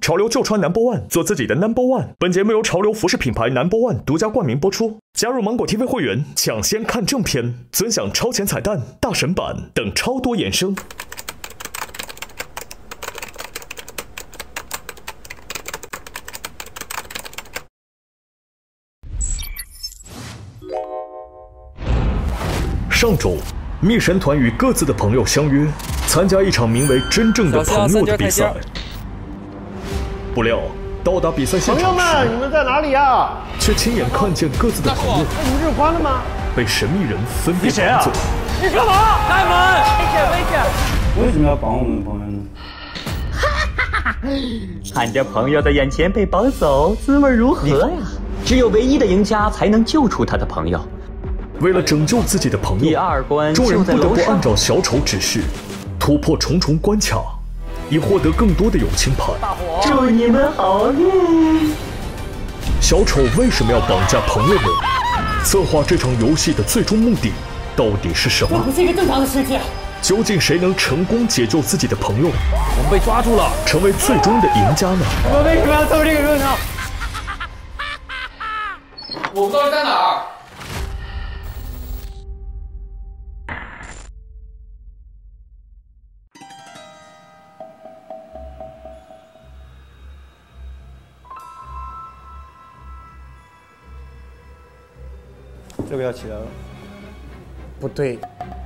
潮流就穿 No.1，做自己的 No.1。本节目由潮流服饰品牌 No.1独家冠名播出。加入芒果 TV 会员，抢先看正片，尊享超前彩蛋、大神版等超多衍生。上周，蜜神团与各自的朋友相约参加一场名为“真正的朋友”的比赛。不料，到达比赛现场时， 朋友们，你们在哪里啊？ 却亲眼看见各自的朋友你们这是关了吗？ 被神秘人分别绑走。 你干嘛？ 开门！危险！ 为什么要绑我们朋友呢？ 看着朋友在眼前被绑走，滋味如何呀？只有唯一的赢家才能救出他的朋友。 为了拯救自己的朋友， 第二关众人不得不就在楼上按照小丑指示，突破重重关卡，以获得更多的友情牌。 祝你们好运！ 小丑为什么要绑架朋友们？策划这场游戏的最终目的到底是什么？ 这不是一个正常的世界。 究竟谁能成功解救自己的朋友， 我们被抓住了， 成为最终的赢家呢？ 我们为什么要凑这个热闹？我不知道在哪儿。 这个要起来了。不对。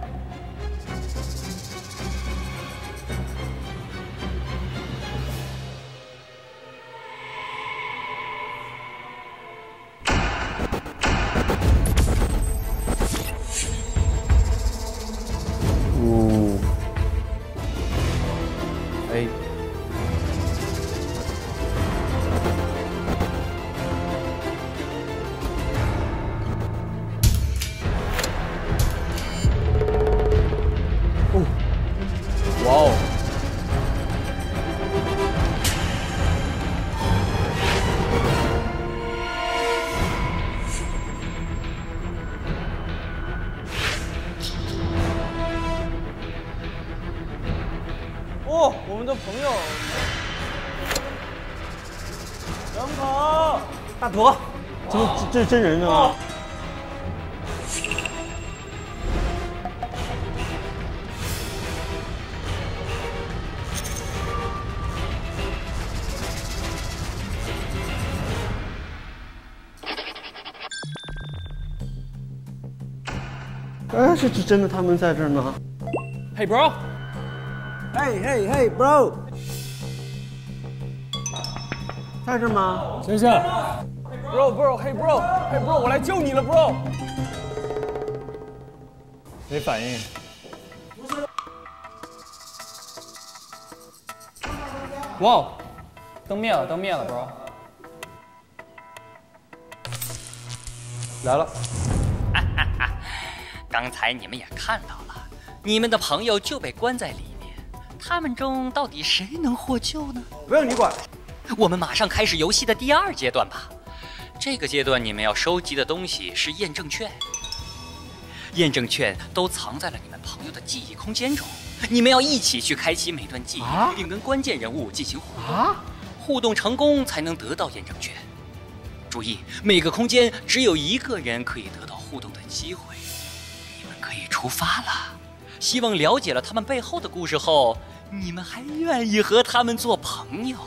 哎。哇哦！ 哦，我们的朋友。人口。大坨，这是真人啊！是真的，他们在这儿呢。 Hey bro， Hey bro， 在这儿吗？ 先生 ，Bro，Hey bro，我来救你了 ，Bro。没反应。哇，灯灭了，Bro。 来了。 刚才你们也看到了，你们的朋友就被关在里面，他们中到底谁能获救呢？ 不用你管。 我们马上开始游戏的第二阶段吧。这个阶段你们要收集的东西是验证券，验证券都藏在了你们朋友的记忆空间中，你们要一起去开启每段记忆，并跟关键人物进行互动，互动成功才能得到验证券。注意，每个空间只有一个人可以得到互动的机会。可以出发了，希望了解了他们背后的故事后，你们还愿意和他们做朋友。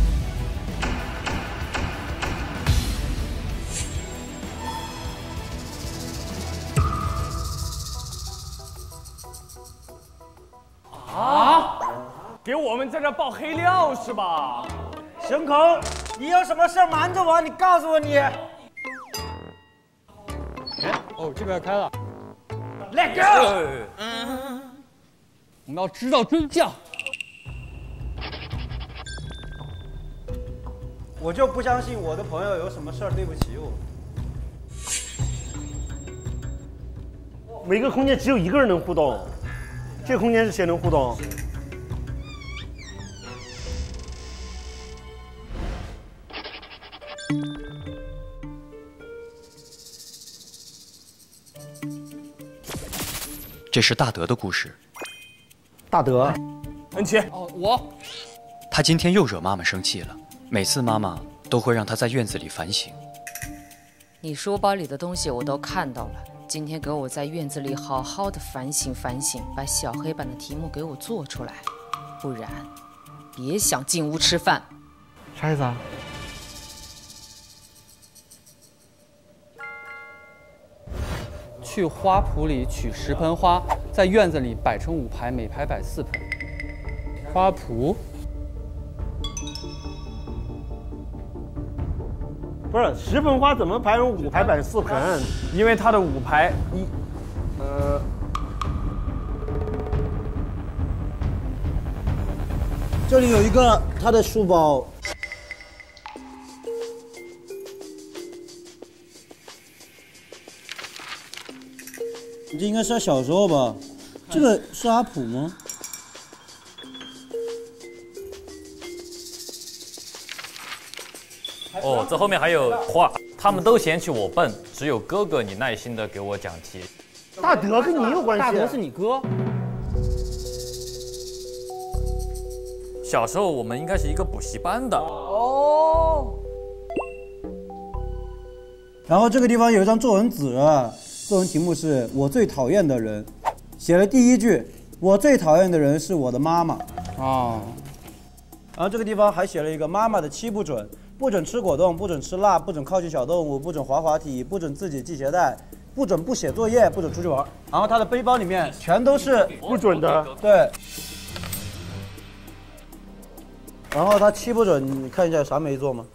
啊！给我们在这爆黑料是吧？ 神口，你有什么事瞒着我？你告诉我你。 哦，这边开了。 Let go！ 我们要知道真相。 我就不相信我的朋友有什么事儿对不起我。每个空间只有一个人能互动，这个空间是谁能互动？ 这是大德的故事。 大德， 恩奇，哦，我。 他今天又惹妈妈生气了。每次妈妈都会让他在院子里反省。 你书包里的东西我都看到了，今天给我在院子里好好的反省反省，把小黑板的题目给我做出来，不然别想进屋吃饭。 啥意思啊？ 去花圃里取10盆花，在院子里摆成5排，每排摆4盆。花圃不是10盆花怎么排成5排摆4盆？ 因为它的5排这里有一个他的书包。这应该是他小时候吧？这个是阿普吗？ 哦，这后面还有话，他们都嫌弃我笨，只有哥哥你耐心的给我讲题。 大德跟你有关系？ 大德是你哥。 小时候我们应该是一个补习班的。 哦。 然后这个地方有一张作文纸啊，作文题目是我最讨厌的人，写了第1句，我最讨厌的人是我的妈妈。 哦。 然后这个地方还写了一个妈妈的7不准：不准吃果冻，不准吃辣，不准靠近小动物，不准滑滑梯，不准自己系鞋带，不准不写作业，不准出去玩。然后他的背包里面全都是不准的。 对。然后他7不准，你看一下有啥没做吗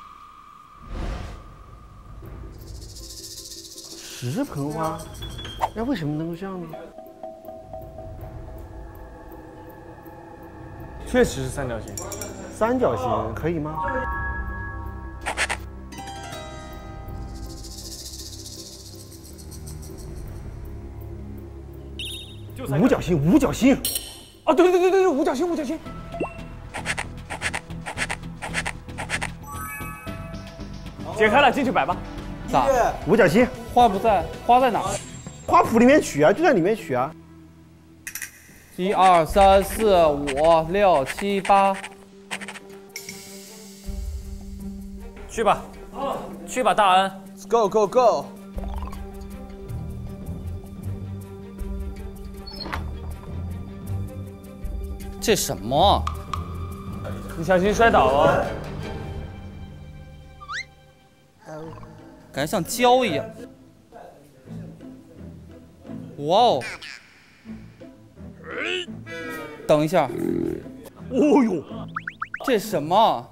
？10盆花，那为什么能够这样呢？确实是三角形。三角形可以吗？五角星，五角星。啊，对，五角星，五角星。解开了，进去摆吧。 咋？ 五角星。 花不在，花在哪？ 花圃里面取啊，就在里面取啊。 1、2、3、4、5、6、7、8。 去吧，去吧，大恩。 Go go go！ 这什么？ 你小心摔倒哦。 感觉像胶一样。哇哦！等一下。 哦呦， 这什么？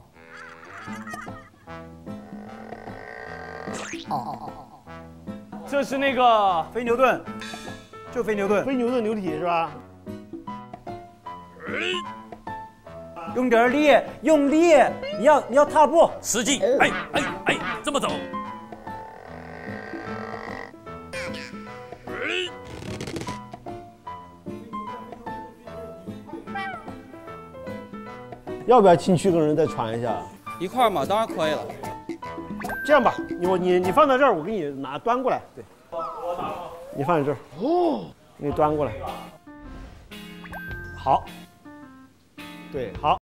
这是那个飞牛顿，就飞牛顿， 飞牛顿流体是吧？ 用点力，用力，你要踏步， 使劲，哎，这么走。 要不要进去跟人再传一下？ 一块嘛，当然可以了。 这样吧，你放在这儿，我给你端过来。对，你放在这儿。哦，给你端过来。好。对，好。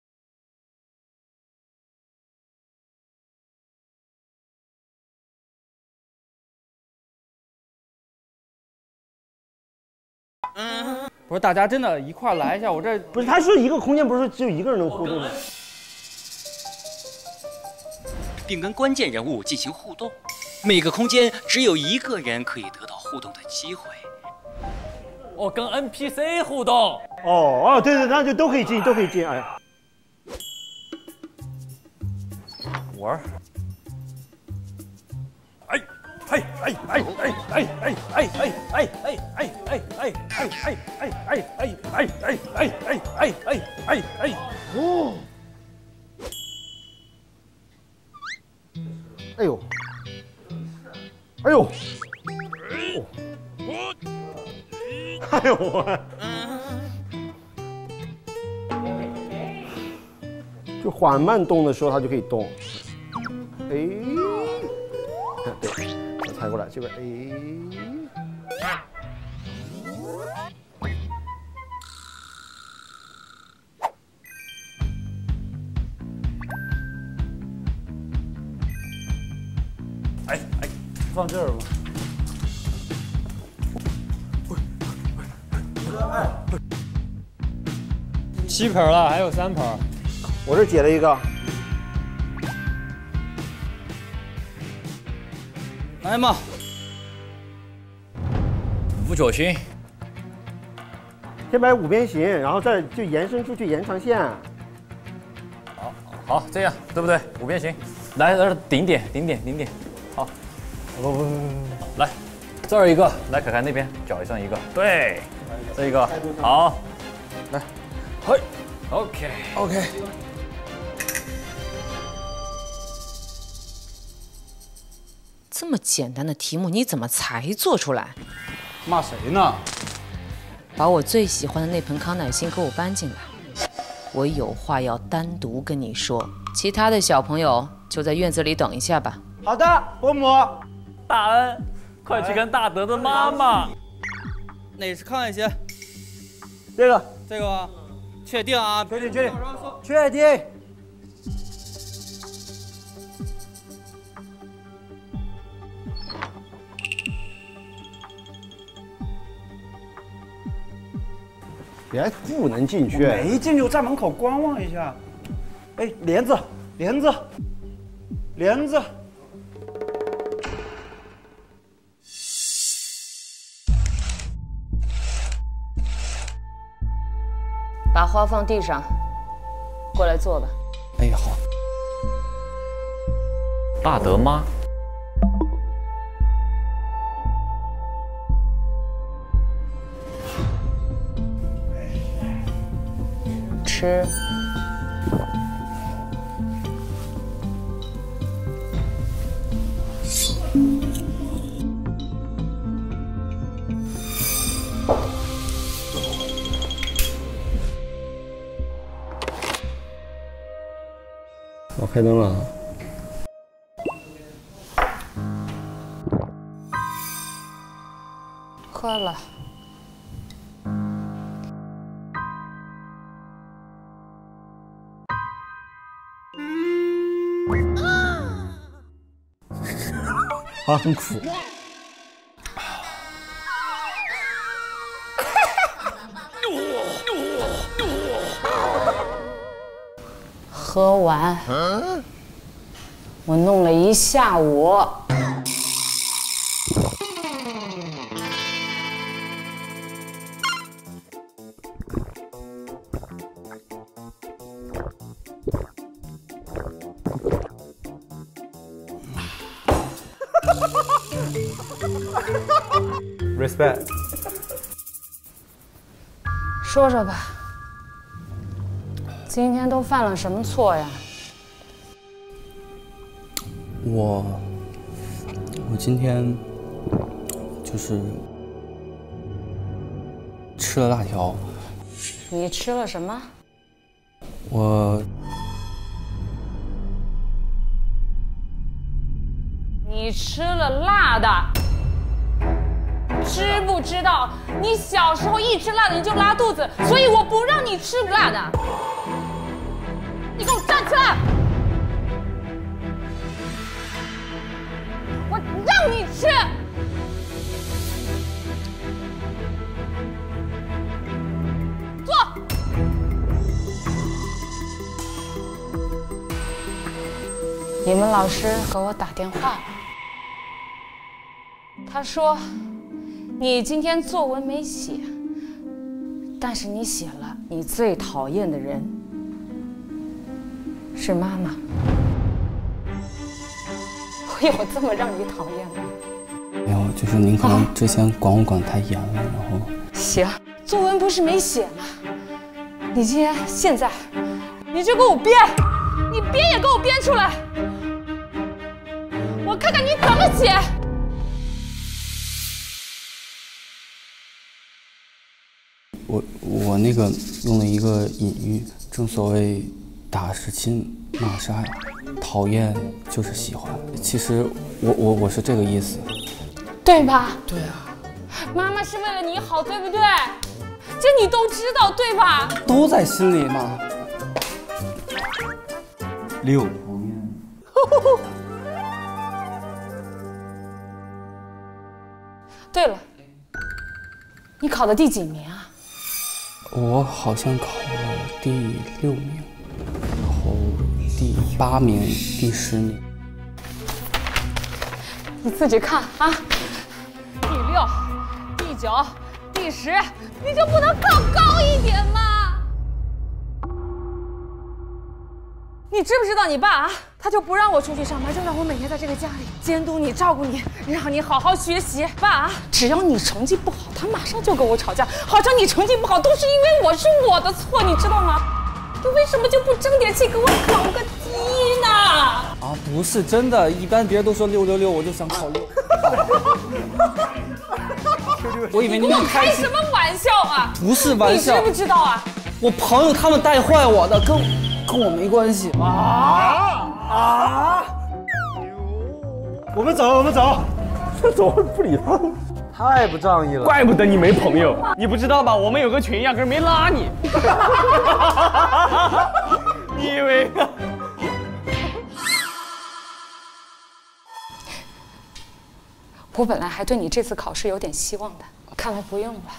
不是，大家真的一块来一下，我这不是，它是一个空间，不是只有一个人能互动的。 并跟关键人物进行互动，每个空间只有1个人可以得到互动的机会。 哦，跟 NPC 互动。 哦，对，那就都可以进，都可以进，哎。 玩。 哦。哎呦，哎呦，哎呦我，就缓慢动的时候，它就可以动。哎，对，我踩过来这边，哎。 放这儿吧。 7盆了，还有3盆。 我这解了一个。 来嘛， 五角星。 先摆5边形，然后再就延伸出去延长线。 好，这样对不对？5边形，来顶点。好，不，来这儿一个，来凯凯那边脚上一个，对，这一个好，来，嘿 ，OK。 这么简单的题目，你怎么才做出来？ 骂谁呢？ 把我最喜欢的那盆康乃馨给我搬进来，我有话要单独跟你说。其他的小朋友就在院子里等一下吧。 好的，伯母。 大恩，快去跟大德的妈妈。 哪是康乃馨？ 这个吗？确定啊？ 确定。 别不能进去， 没进去，我在门口观望一下。哎，帘子， 把花放地上，过来坐吧。 哎，好。 大德妈。 吃。 我开灯了。 喝了。 啊，很苦。 喝完，我弄了一下午。 Respect。 说说吧，今天都犯了什么错呀？ 我今天就是吃了辣条。 你吃了什么？你吃了辣的。知不知道，你小时候一吃辣的你就拉肚子，所以我不让你吃辣的。你给我站起来！我让你吃。坐。你们老师给我打电话了，他说。你今天作文没写，但是你写了你最讨厌的人是妈妈。我有这么让你讨厌吗？ 没有，就是您可能之前管我管太严了，然后。 行，作文不是没写吗？你现在，你就给我编，你编也给我编出来，我看看你怎么写。 我那个用了一个隐喻，正所谓打是亲，骂是爱，讨厌就是喜欢。其实我是这个意思， 对吧？ 对啊， 妈妈是为了你好，对不对？这你都知道，对吧？ 都在心里嘛。6。 对了，你考的第几名啊？ 我好像考了第6名，然后第8名、第10名。 你自己看啊，第6、第9、第10，你就不能考高一点吗？你知不知道你爸啊，他就不让我出去上班，就让我每天在这个家里监督你、照顾你，让你好好学习。爸啊，只要你成绩不好，他马上就跟我吵架，好像你成绩不好都是因为我的错，你知道吗？你为什么就不争点气给我考个1呢？ 啊，不是真的，一般别人都说666，我就想考6。我以为你开什么玩笑啊？ 不是玩笑， 你知不知道啊？ 我朋友他们带坏我的，跟我没关系。 我们走，走不理他，太不仗义了。 怪不得你没朋友，你不知道吧？我们有个群，压根没拉你。你以为？ 我本来还对你这次考试有点希望的，看来不用了。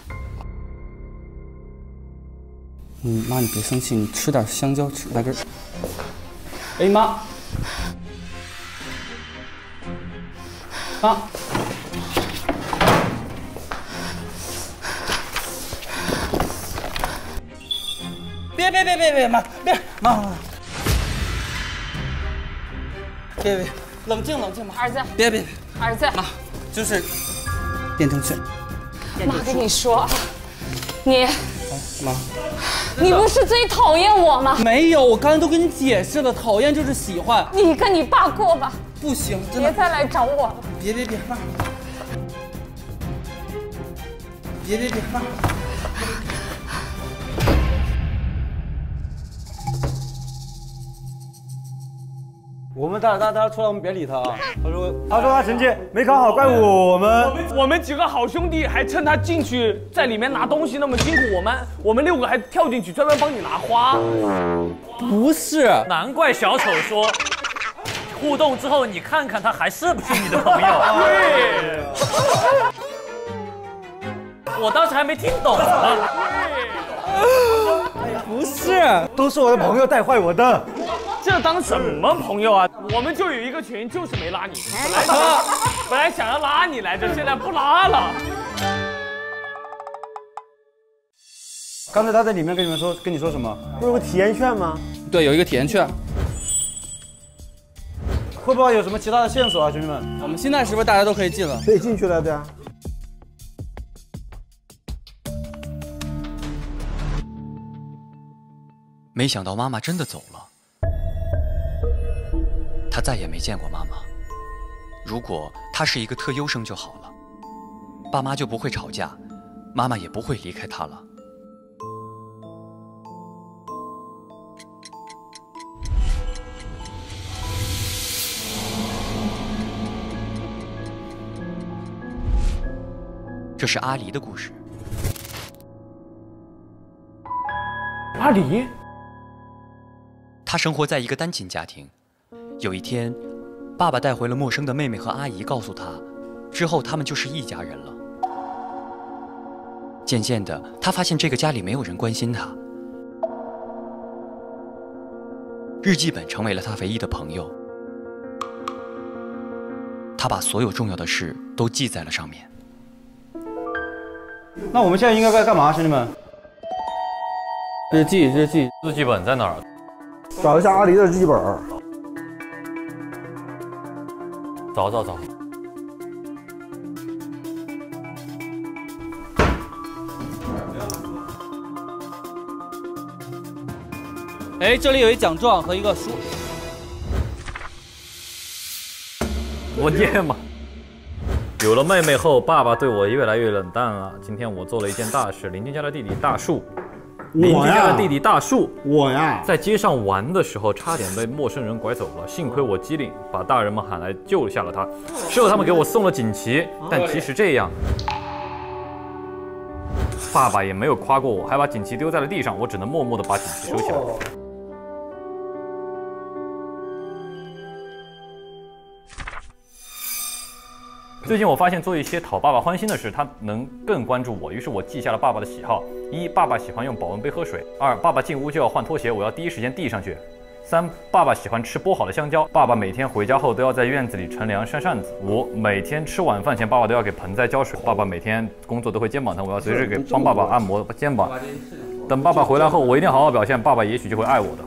妈，你别生气，你吃点香蕉，来根。 哎妈，妈，别妈，别妈，别，冷静妈， 儿子， 别， 儿子， 妈，就是辩证券。 妈跟你说，你， 妈。 你不是最讨厌我吗？ 没有，我刚才都跟你解释了，讨厌就是喜欢。 你跟你爸过吧。 不行，真的。 别再来找我了。 别，妈。别，妈。我们大家出来，我们别理他啊。他说他成绩没考好，怪我们几个好兄弟还趁他进去在里面拿东西那么辛苦，我们6个还跳进去专门帮你拿花。 不是， 难怪小丑说，互动之后你看看他还是不是你的朋友。 对， 我当时还没听懂呢。 不是，都是我的朋友带坏我的。 这当什么朋友啊？我们就有一个群，就是没拉你。本来想要拉你来着，现在不拉了。 刚才他在里面跟你说什么？ 不是有个体验券吗？ 对，有一个体验券。会不会有什么其他的线索啊，兄弟们？我们现在是不是大家都可以进了？ 可以进去了，对啊。 没想到妈妈真的走了。他再也没见过妈妈。如果他是一个特优生就好了，爸妈就不会吵架，妈妈也不会离开他了。这是阿离的故事。 阿离， 他生活在一个单亲家庭。有一天，爸爸带回了陌生的妹妹和阿姨，告诉他，之后他们就是一家人了。渐渐的，他发现这个家里没有人关心他。日记本成为了他唯一的朋友。他把所有重要的事都记在了上面。 那我们现在应该干嘛，兄弟们？日记本在哪儿？ 找一下阿离的日记本。 找。 哎，这里有一奖状和一个书。 我念嘛。有了妹妹后，爸爸对我越来越冷淡了。今天我做了一件大事，邻居家的弟弟大树。 我呀， 在街上玩的时候，差点被陌生人拐走了。幸亏我机灵，把大人们喊来救下了他。事后他们给我送了锦旗，但即使这样，爸爸也没有夸过我，还把锦旗丢在了地上。我只能默默地把锦旗收起来。 最近我发现做一些讨爸爸欢心的事，他能更关注我，于是我记下了爸爸的喜好：一，爸爸喜欢用保温杯喝水；二，爸爸进屋就要换拖鞋，我要第一时间递上去；三，爸爸喜欢吃剥好的香蕉，爸爸每天回家后都要在院子里乘凉扇扇子；五，每天吃晚饭前，爸爸都要给盆栽浇水，爸爸每天工作都会肩膀疼，我要随时帮爸爸按摩肩膀。等爸爸回来后，我一定好好表现，爸爸也许就会爱我的。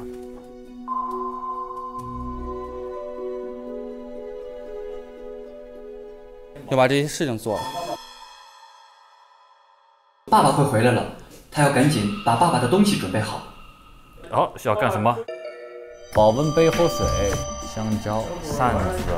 要把这些事情做了。 爸爸快回来了，他要赶紧把爸爸的东西准备好。 好，是要干什么？保温杯喝水，香蕉，扇子。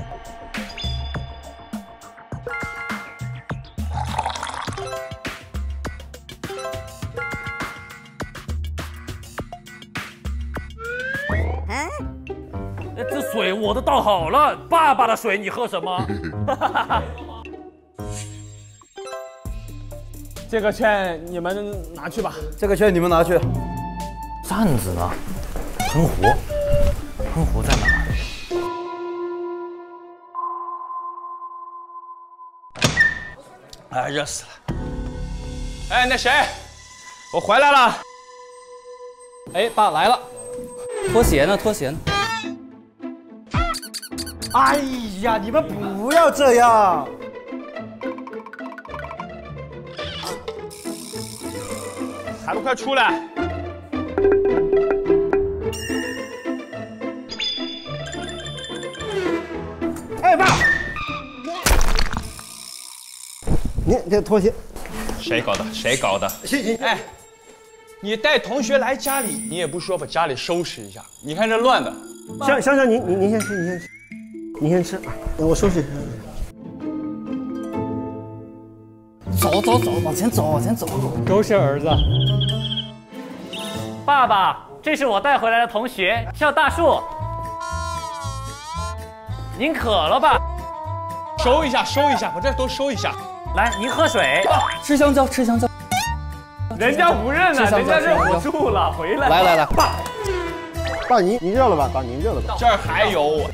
这水我都倒好了，爸爸的水你喝什么？ 这个券你们拿去吧。 这个券你们拿去。 扇子呢？喷壶，喷壶在哪儿？ 哎，热死了！哎，那谁，我回来了。 哎，爸来了，拖鞋呢？拖鞋呢？ 哎呀，你们不要这样！ 还不快出来！ 哎，爸，你这拖鞋， 谁搞的？谁搞的？哎，你带同学来家里，你也不说把家里收拾一下，你看这乱的。 香香，您先吃，您先吃。你先吃，我收拾一下。 走走走，往前走，往前走。 都是儿子。 爸爸，这是我带回来的同学，叫大树。您渴了吧？ 收一下，收一下，把这都收一下。 来，您喝水。 吃香蕉，吃香蕉。 人家不认了，人家认不住了，回来。 来来来， 爸，您热了吧？爸，您热了吧？ 这儿还有。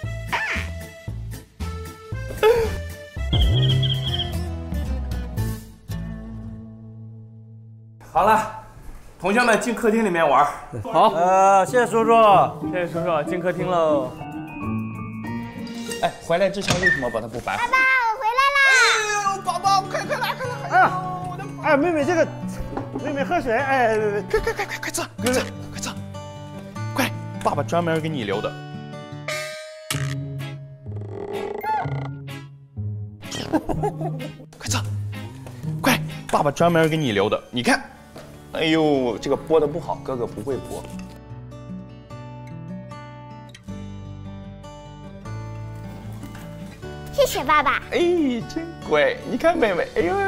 好了，同学们进客厅里面玩。 好， 谢谢叔叔， 谢谢叔叔，进客厅喽。哎，回来之前为什么把它不摆好？ 爸爸，我回来啦！ 哎呦，宝宝，快来！ 哎，妹妹，这个，妹妹喝水，哎， 快坐，快坐，快，爸爸专门给你留的。快坐，快，爸爸专门给你留的，你看。哎呦，这个剥的不好，哥哥不会剥。 谢谢爸爸。 哎，真乖，你看妹妹，哎呦，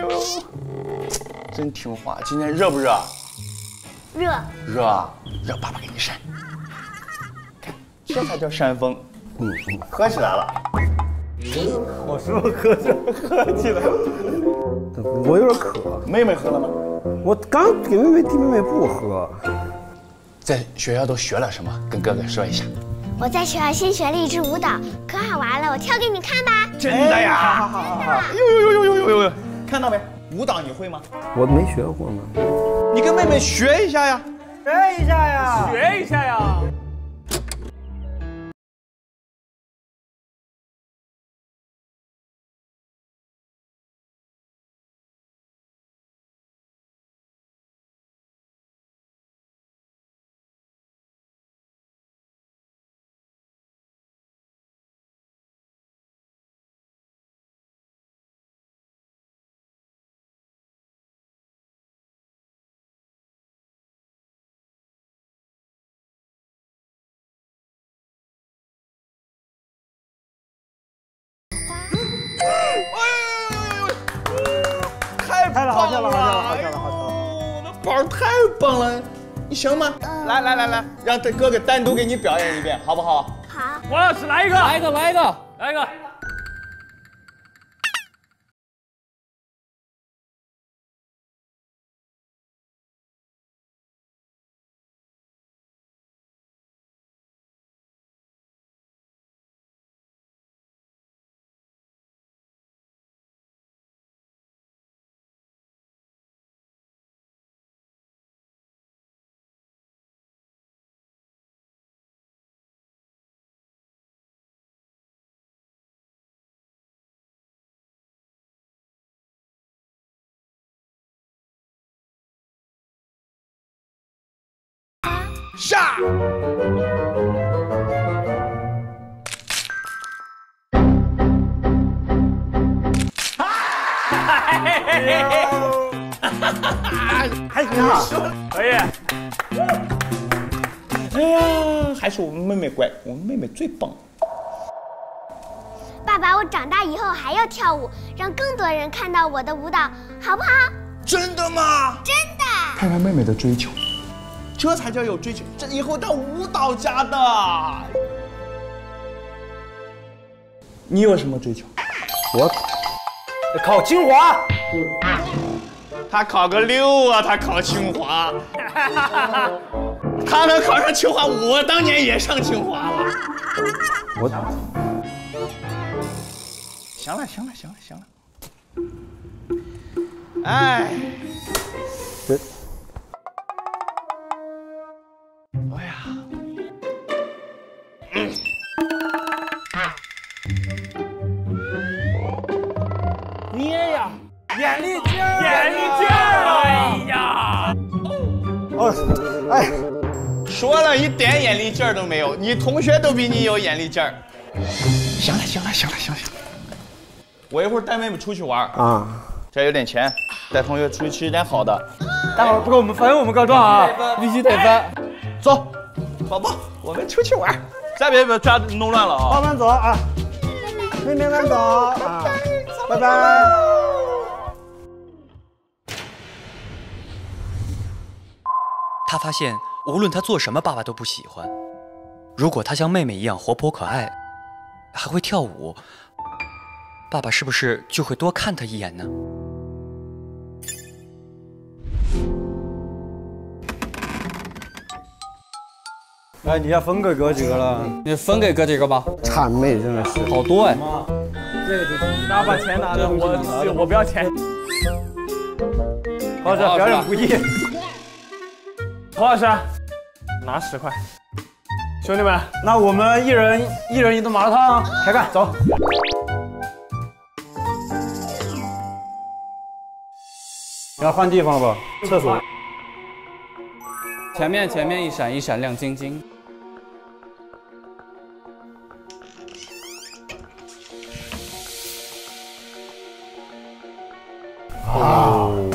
真听话。今天热不热？ 热。 热啊，热，爸爸给你扇。看，这才叫扇风。喝起来了。 我是不是喝起来了？我有点渴。 妹妹喝了吗？ 我刚给妹妹递，妹妹不喝。 在学校都学了什么？跟哥哥说一下。 我在学校新学了一支舞蹈，可好玩了，我跳给你看吧。 真的呀？好。呦，看到没？舞蹈你会吗？ 我没学过呢。 你跟妹妹学一下呀。 学一下呀。 学一下呀。 太了，好跳了！ 我的宝太棒了，你行吗？来，让他哥哥单独给你表演一遍，好不好？ 好。 王老师来一个， 来一个。 下。 还挺好， 可以。 哎呀，还是我们妹妹乖，我们妹妹最棒。 爸爸，我长大以后还要跳舞，让更多人看到我的舞蹈，好不好？ 真的吗？ 真的。 看看妹妹的追求，这才叫有追求，这以后当舞蹈家的。你有什么追求？ 我考清华。 他考个6啊，他考清华。他能考上清华，我当年也上清华了。 我行了。哎，哎呀， 捏呀， 眼力劲儿， 眼力劲儿！哎呀， 哎， 说了一点眼力劲儿都没有，你同学都比你有眼力劲儿。行了，我一会儿带妹妹出去玩啊， 这有点钱，带同学出去吃点好的。 待会儿不给我们分，我们告状啊，必须得分。 走，宝宝，我们出去玩，再别把家弄乱了啊！ 慢慢走啊，妹妹慢走啊，拜拜。 他发现无论他做什么，爸爸都不喜欢。如果他像妹妹一样活泼可爱，还会跳舞，爸爸是不是就会多看他一眼呢？ 哎，你要分给哥几个了？ 你分给哥几个吧。 谄媚真的是好多哎。 这个就然后把钱拿着，我不要钱。 好，这表演不易。 侯老师，拿10块。兄弟们， 那我们一人一顿麻辣烫，开干，走。要换地方了吧？厕所。 前面一闪一闪亮晶晶。 哦。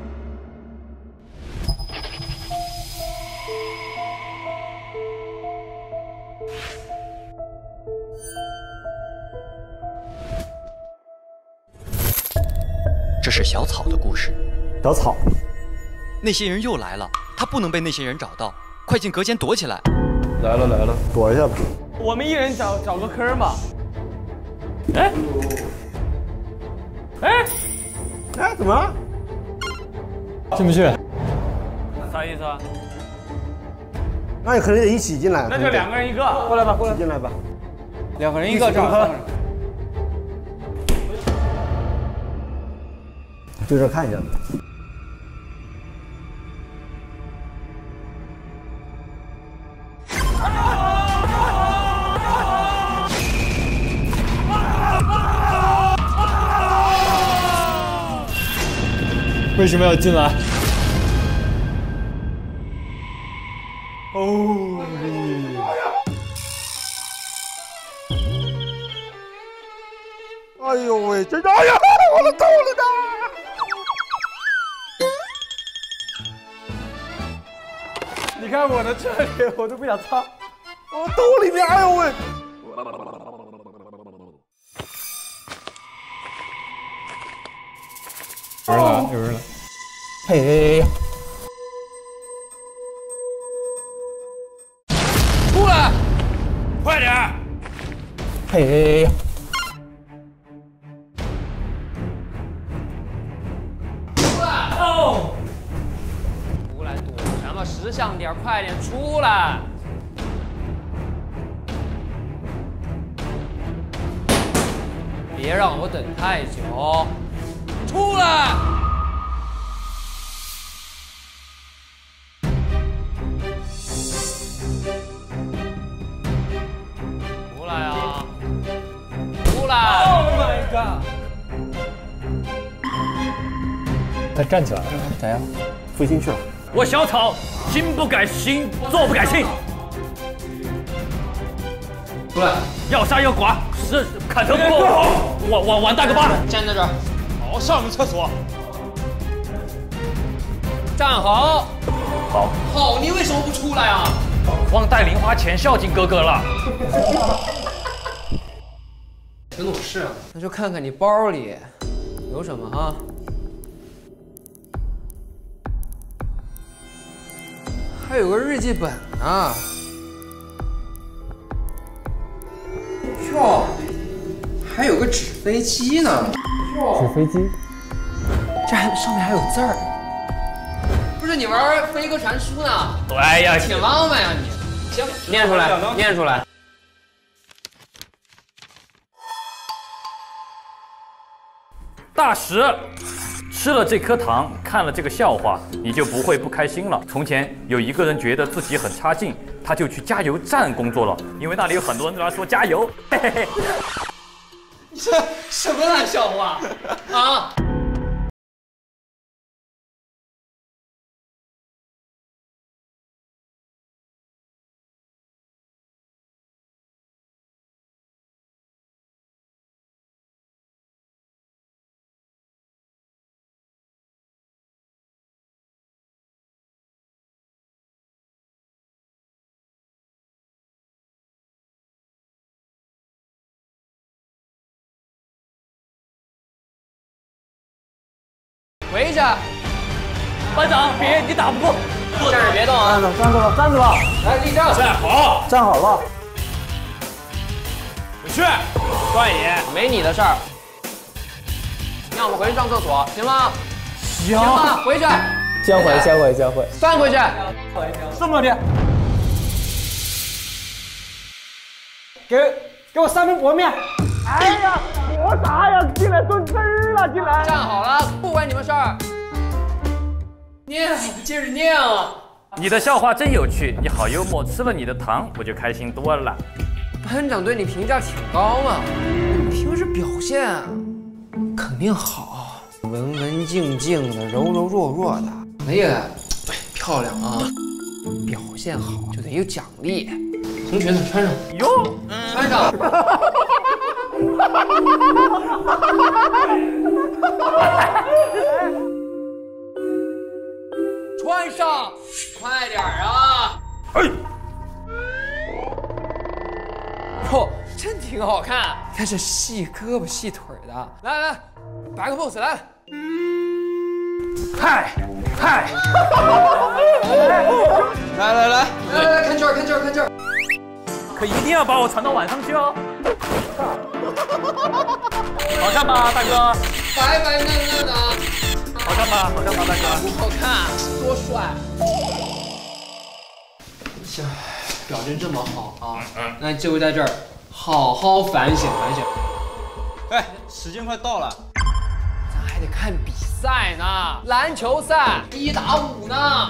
这是小草的故事。 小草， 那些人又来了，他不能被那些人找到，快进隔间躲起来。 来了， 躲一下吧。 我们一人找个坑吧。 哎，怎么了？ 进不去？ 啥意思啊？ 那你可能得一起进来。 那就2个人1个。 过来吧，过来进来吧。 2个人1个，正好。 对着看一下。 为什么要进来？ 哦。哎呦喂，这哎呀，我的头里呢！ 你看我的这里，我都不想擦。 我兜里面，哎呦喂！ 有人了。 嘿， 出来，快点！ 嘿， 出来！哦，出来躲什么？识相点，快点出来！别让我等太久，出来！ Oh my god！ 他站起来了， 咋样？复兴去了。 我小草心不改心，坐不改姓。 出来， 要杀要剐，是砍头不过往大哥巴。 站在这儿， 好，上个厕所。 站好。 好。 好，你为什么不出来啊？ 忘带零花钱孝敬哥哥了。 挺懂事啊，那就看看你包里有什么哈。还有个日记本呢。哟，还有个纸飞机呢。 纸飞机？ 这上面还有字儿。不是你玩飞鸽传书呢？ 对呀， 挺浪漫呀你。行，念出来，念出来。 大石吃了这颗糖，看了这个笑话，你就不会不开心了。从前有一个人觉得自己很差劲，他就去加油站工作了，因为那里有很多人对他说加油。嘿嘿嘿。 这什么烂笑话啊！回去， 班长，别，你打不过。 站着别动啊！ 站住了，站住了！ 来立正， 站好， 站好了。 回去，段爷， 没你的事儿。让我们回去上厕所，行吗？行吗？回去。 先回。 翻回去。 这么的。给我三瓶薄面。 哎呀，我啥呀？进来蹲根儿了，进来。 站好了，不关你们事儿。念，接着念啊。 你的笑话真有趣，你好幽默，吃了你的糖我就开心多了。 班长对你评价挺高嘛，你平时表现肯定好，文文静静的，柔柔弱弱的。哎呀，漂亮啊！表现好就得有奖励。红裙子穿上。 哟， 穿上。穿上，快点啊！哎，哟，真挺好看。看这细胳膊细腿的，来，摆个 pose 来。 嗨， 来，看这儿。 可一定要把我传到晚上去哦。好看吧，大哥？ 白白嫩嫩的。 好看吧，大哥？ 不好看，多帅！行，表现这么好啊，那就会在这儿好好反省。 哎，时间快到了， 咱还得看比赛呢，篮球赛1打5呢。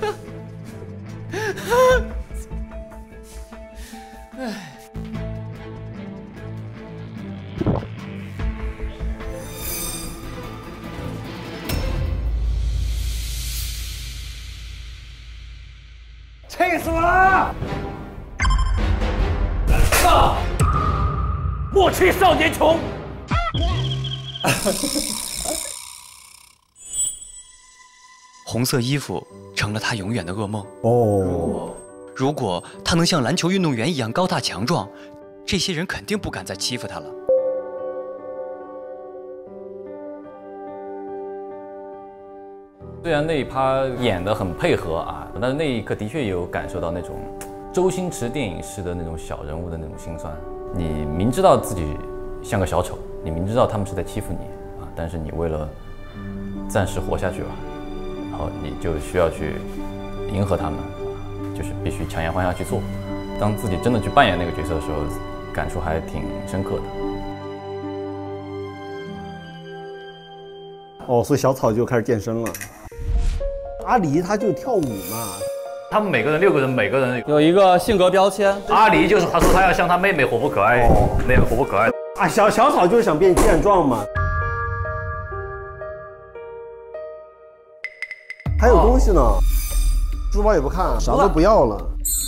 哎。 气死我了！ 莫欺少年穷。 红色衣服成了他永远的噩梦。 哦， 如果他能像篮球运动员一样高大强壮，这些人肯定不敢再欺负他了。 虽然那一趴演得很配合啊，但是那一刻的确有感受到那种周星驰电影式的那种小人物的那种心酸。你明知道自己像个小丑，你明知道他们是在欺负你啊，但是你为了暂时活下去吧，然后你就需要去迎合他们，就是必须强颜欢笑去做。当自己真的去扮演那个角色的时候，感触还挺深刻的。 哦，所以小草就开始健身了。阿狸他就跳舞嘛。 他们每个人6个人，每个人有一个性格标签。 阿狸就是他说他要像他妹妹活泼可爱，那样活泼可爱。 啊，小草就是想变健壮嘛。还有东西呢。 珠宝也不看，啥都不要了。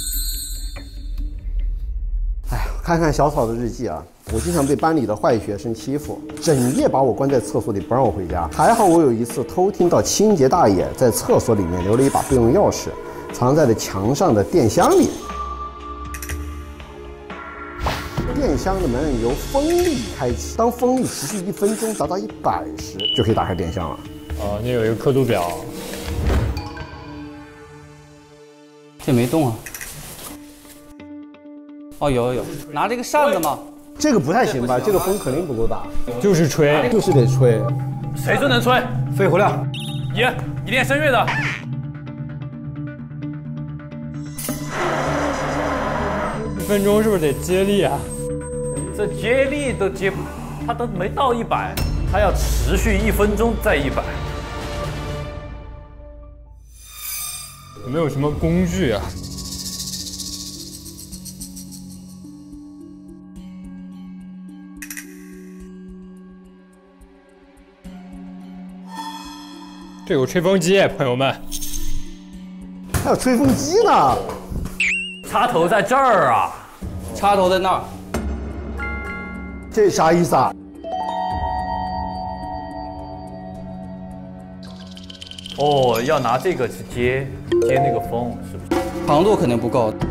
哎呀，看看小草的日记啊，我经常被班里的坏学生欺负，整夜把我关在厕所里不让我回家。还好我有一次偷听到清洁大爷在厕所里面留了一把备用钥匙，藏在了墙上的电箱里。电箱的门由风力开启，当风力持续1分钟达到100时，就可以打开电箱了。 哦，那有一个刻度表。 这没动啊。哦，有，拿这个扇子吗？ 这个不太行吧？这个风肯定不够大。 就是吹， 就是得吹。 谁最能吹？ 肺活量。 你练声乐的。 1分钟是不是得接力啊？ 这接力都接，他都没到100，他要持续1分钟再100。 有没有什么工具啊？这有吹风机，朋友们。 还有吹风机呢。 插头在这儿啊， 插头在那儿。 这啥意思啊？ 哦，要拿这个去接那个风，是不是？ 长度肯定不够。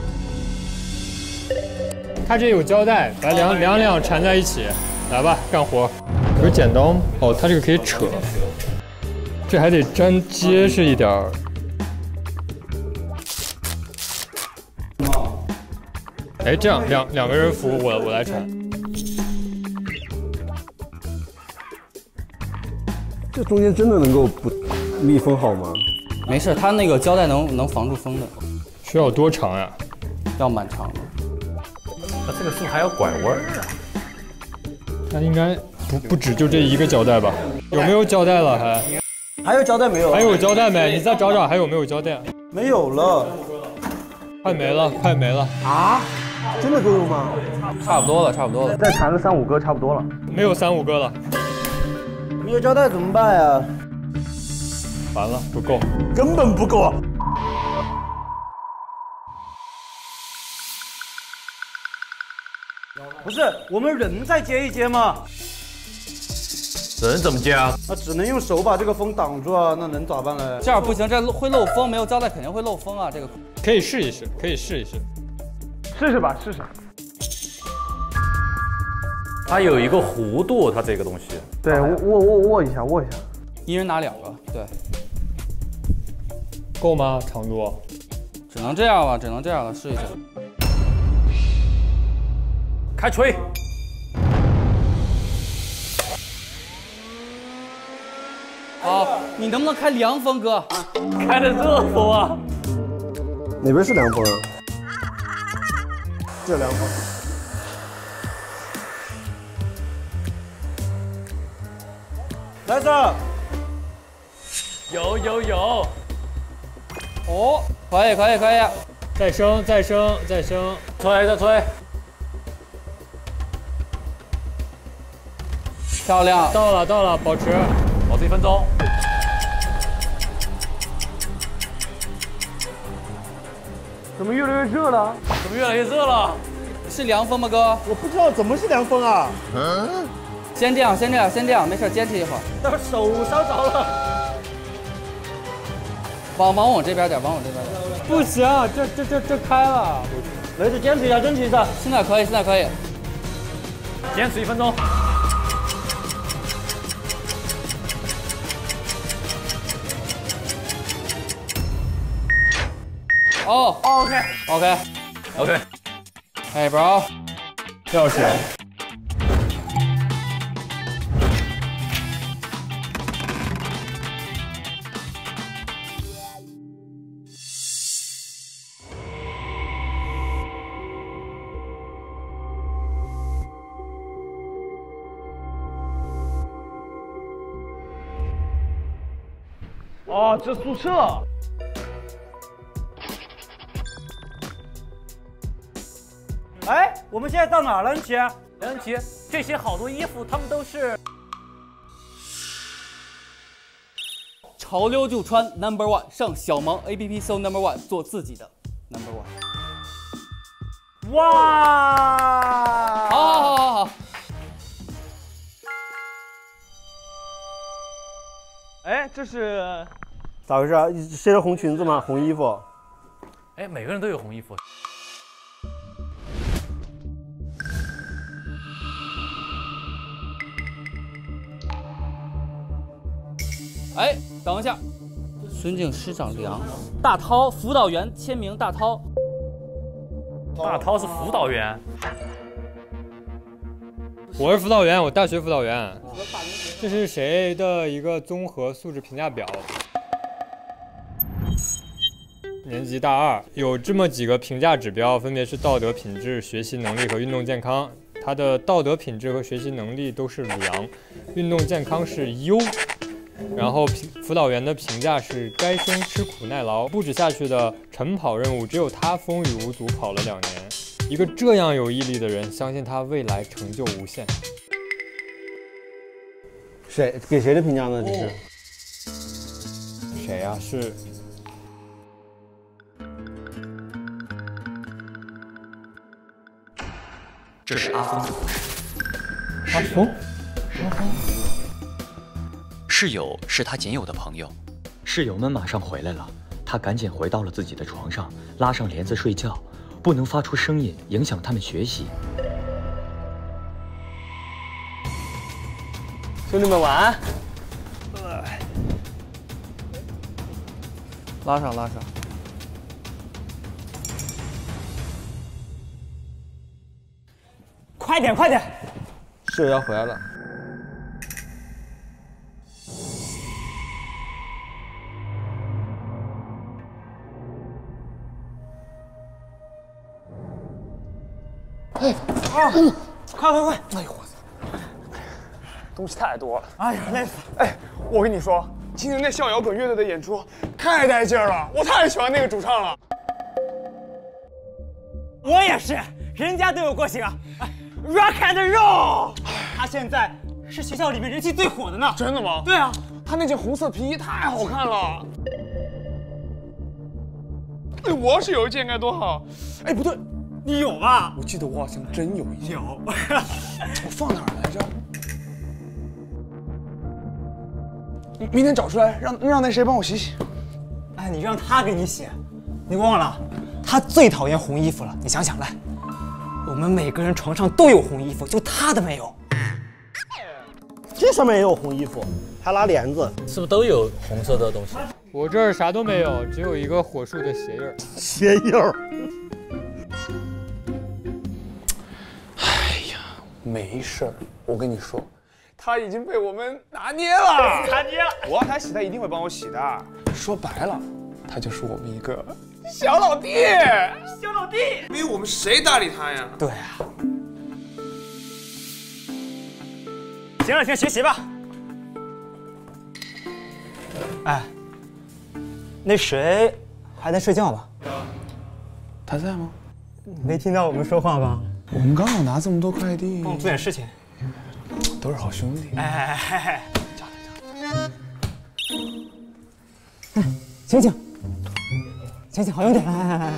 它这有胶带，把两缠在一起，来吧，干活。有剪刀吗？哦，它这个可以扯。这还得粘结实一点儿。哎，这样两个人扶，我来缠。 这中间真的能够不密封好吗？ 没事，它那个胶带能防住风的。 需要多长呀？ 要蛮长的。 那这个是不是还要拐弯啊？ 它应该不止就这一个胶带吧？有没有胶带了还有胶带没有？ 还有胶带没？你再找找还有没有胶带？ 没有了， 快没了啊！真的够用吗？ 差不多了。 再缠个3、5个差不多了。 没有3、5个了。 没有胶带怎么办呀？ 完了，不够， 根本不够。 不是，我们人再接一接嘛。 人怎么接啊？ 那只能用手把这个风挡住啊，那能咋办呢？ 这样不行，这会漏风，没有胶带肯定会漏风啊。这个可以试一试。 试试吧，试试。 它有一个弧度，它这个东西。 对，握一下。 一人拿2个，对。 够吗？长度？ 只能这样了，试一下。 开吹。 好，你能不能开凉风，哥？ 开的热风啊！ 哪边是凉风啊？这凉风。 来这。 有。 哦，可以。 再升。 再吹。 漂亮。 到了，保持 1分钟。 怎么越来越热了？ 是凉风吗，哥？ 我不知道怎么是凉风啊。 先这样，没事，坚持一会儿。 但是手烧着了。 往我这边点， 不行，这开了。 雷子坚持一下。 现在可以。 坚持1分钟。 哦 ，OK。 Hey bro， 钥匙。 哦，这宿舍。 哎，我们现在到哪儿了，恩琪？ 恩琪，这些好多衣服，他们都是超潮流就穿 No.1， 上小芒 APP 搜 No.1， 做自己的 No.1。 哇！ 好。 哎，这是咋回事啊？谁的红裙子吗？红衣服？ 哎，每个人都有红衣服。 哎，等一下，孙敬师长梁，大涛辅导员签名，大涛。 大涛是辅导员。 我是辅导员，我大学辅导员。这是谁的一个综合素质评价表？年级大2，有这么几个评价指标，分别是道德品质、学习能力和运动健康。他的道德品质和学习能力都是良，运动健康是优。然后辅导员的评价是该生吃苦耐劳，布置下去的晨跑任务只有他风雨无阻跑了2年。一个这样有毅力的人，相信他未来成就无限。 谁给谁的评价呢？这是谁呀？是这是阿峰。 阿峰？ 室友是他仅有的朋友，室友们马上回来了，他赶紧回到了自己的床上，拉上帘子睡觉，不能发出声音，影响他们学习。 兄弟们晚安。 拉上。 快点！ 室友要回来了。 快！哎呦我操，东西太多了，哎呀累死了。哎，我跟你说，今天那校摇滚乐队的演出太带劲了，我太喜欢那个主唱了。 我也是，人家都有个性啊，Rock and Roll。他现在是学校里面人气最火的呢。 真的吗？ 对啊， 他那件红色皮衣太好看了。哎，我要是有一件该多好。哎，不对。 你有吧？ 我记得我好像真有一件。 有。 我放哪儿来着？明天找出来，让那谁帮我洗洗。 哎，你让他给你洗，你忘了，他最讨厌红衣服了。你想想来，我们每个人床上都有红衣服，就他的没有。 这上面也有红衣服，还拉帘子， 是不是都有红色的东西？ 我这儿啥都没有，只有一个火树的鞋印儿。 鞋印儿。 没事儿，我跟你说，他已经被我们拿捏了。我要他洗，他一定会帮我洗的。说白了，他就是我们一个小老弟。没有我们谁搭理他呀？ 对啊。行，学习吧。哎，那谁还在睡觉吧？ 他在吗？ 没听到我们说话吧？ 我们刚好拿这么多快递， 帮我做点事情， 都是好兄弟。 哎，醒，好兄弟，来。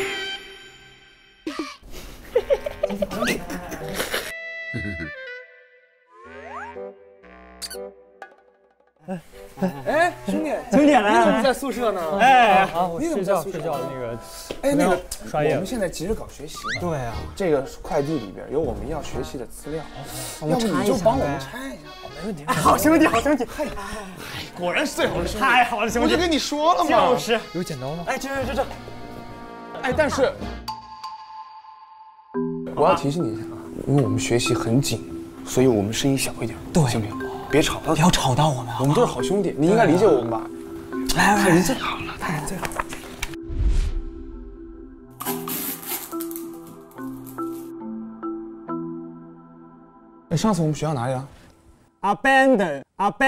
哎，兄弟， 来， 你怎么在宿舍呢？ 哎， 我睡觉那个， 哎，那个刷夜。 我们现在急着搞学习。 对啊， 这个快递里边有我们要学习的资料，要不你就帮我们拆一下。没问题。 好兄弟。 嗨，果然是最好的兄弟。 太好了，兄弟。 我就跟你说了嘛。 就是。 有剪刀吗？ 哎，这。 哎，但是我要提醒你一下啊，因为我们学习很紧，所以我们声音小一点， 对， 行不行？别吵到， 不要吵到我们， 我们都是好兄弟，你应该理解我们吧？ 来， 太人最好了，太人最好。哎，上次我们学校哪里啊 ？Abandon。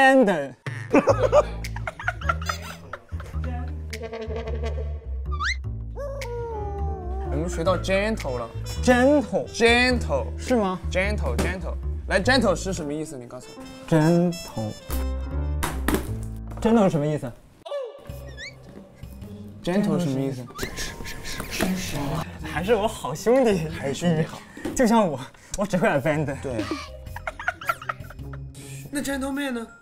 我们学到 gentle 了。 gentle 是吗 ？gentle。来 gentle 是什么意思？你告诉我。 gentle。 ？gentle 是什么意思 ？gentle 什么意思？ 绅士。还是我好兄弟， 还是兄弟好。 就像我只会 abandon。 对。 那 gentleman 呢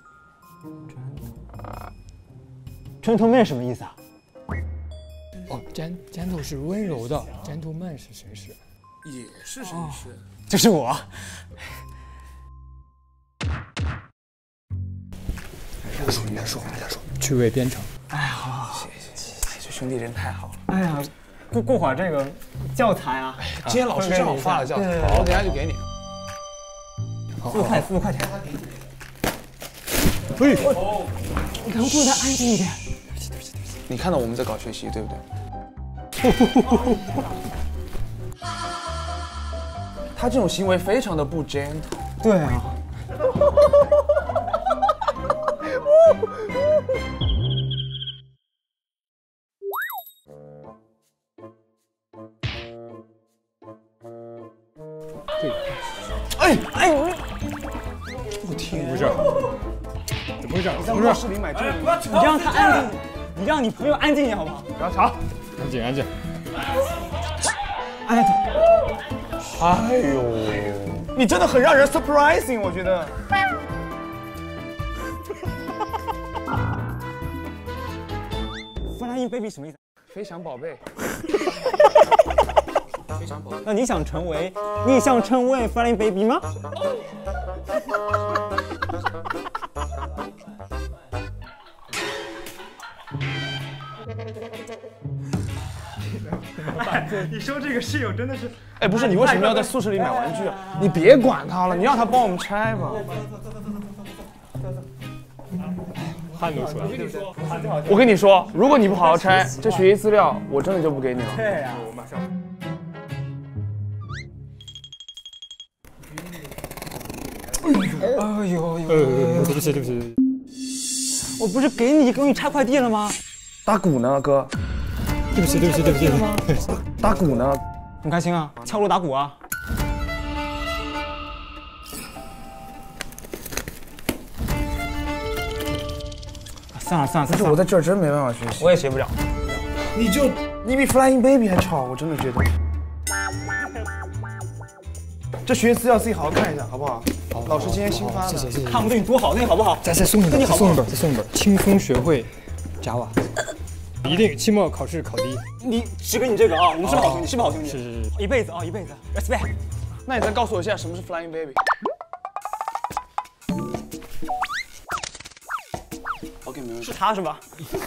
？gentleman 什么意思啊？ 哦，gentle 是温柔的 ，gentleman 是绅士， 也是绅士， 就是我。 你再说， 趣味编程。 哎呀，好， 谢谢。哎，这兄弟人太好了。 哎呀，过会儿这个教材啊， 今天老师正好发了教材，我等下就给你。 4块钱。嘿，你可不能再安静一点。 你看到我们在搞学习，对不对？他这种行为非常的不 gentle。 对啊。 哎，不听， 不是，怎么回事？ 怎么回事？你买这个， 你让他安静，你让你朋友安静一点好不好？ 不要吵， 安静安静。 哎呦，你真的很让人 surprising， 我觉得。 Flying baby 什么意思？ 飞翔宝贝。 那你想成为 Flying baby 吗？ 你收这个室友真的是…… 哎，不是，你为什么要在宿舍里买玩具啊？你别管他了，你让他帮我们拆吧。 汗都出来了。 我跟你说，如果你不好好拆，这学习资料我真的就不给你了。 对呀， 我马上。 哎呦， 对不起， 我不是给你拆快递了吗？ 打鼓呢，哥。 对不起。 打鼓呢？ 很开心啊，敲锣打鼓啊。算了， 不是我在这儿真没办法学习， 我也学不了。 你比 Flying Baby 还吵，我真的觉得。这学习资料自己好好看一下，好不好？老师今天新发的。 谢谢。 看不对你多好，那个好不好？ 再送一本，再送一本，轻松学会 Java， 一定期末考试考第一。 你只给你这个啊，我们是好兄弟，是不好兄弟？ 是， 一辈子啊，一辈子 ，respect。 那你再告诉我一下什么是 Flying Baby？ OK， 没问题。 是他是吧？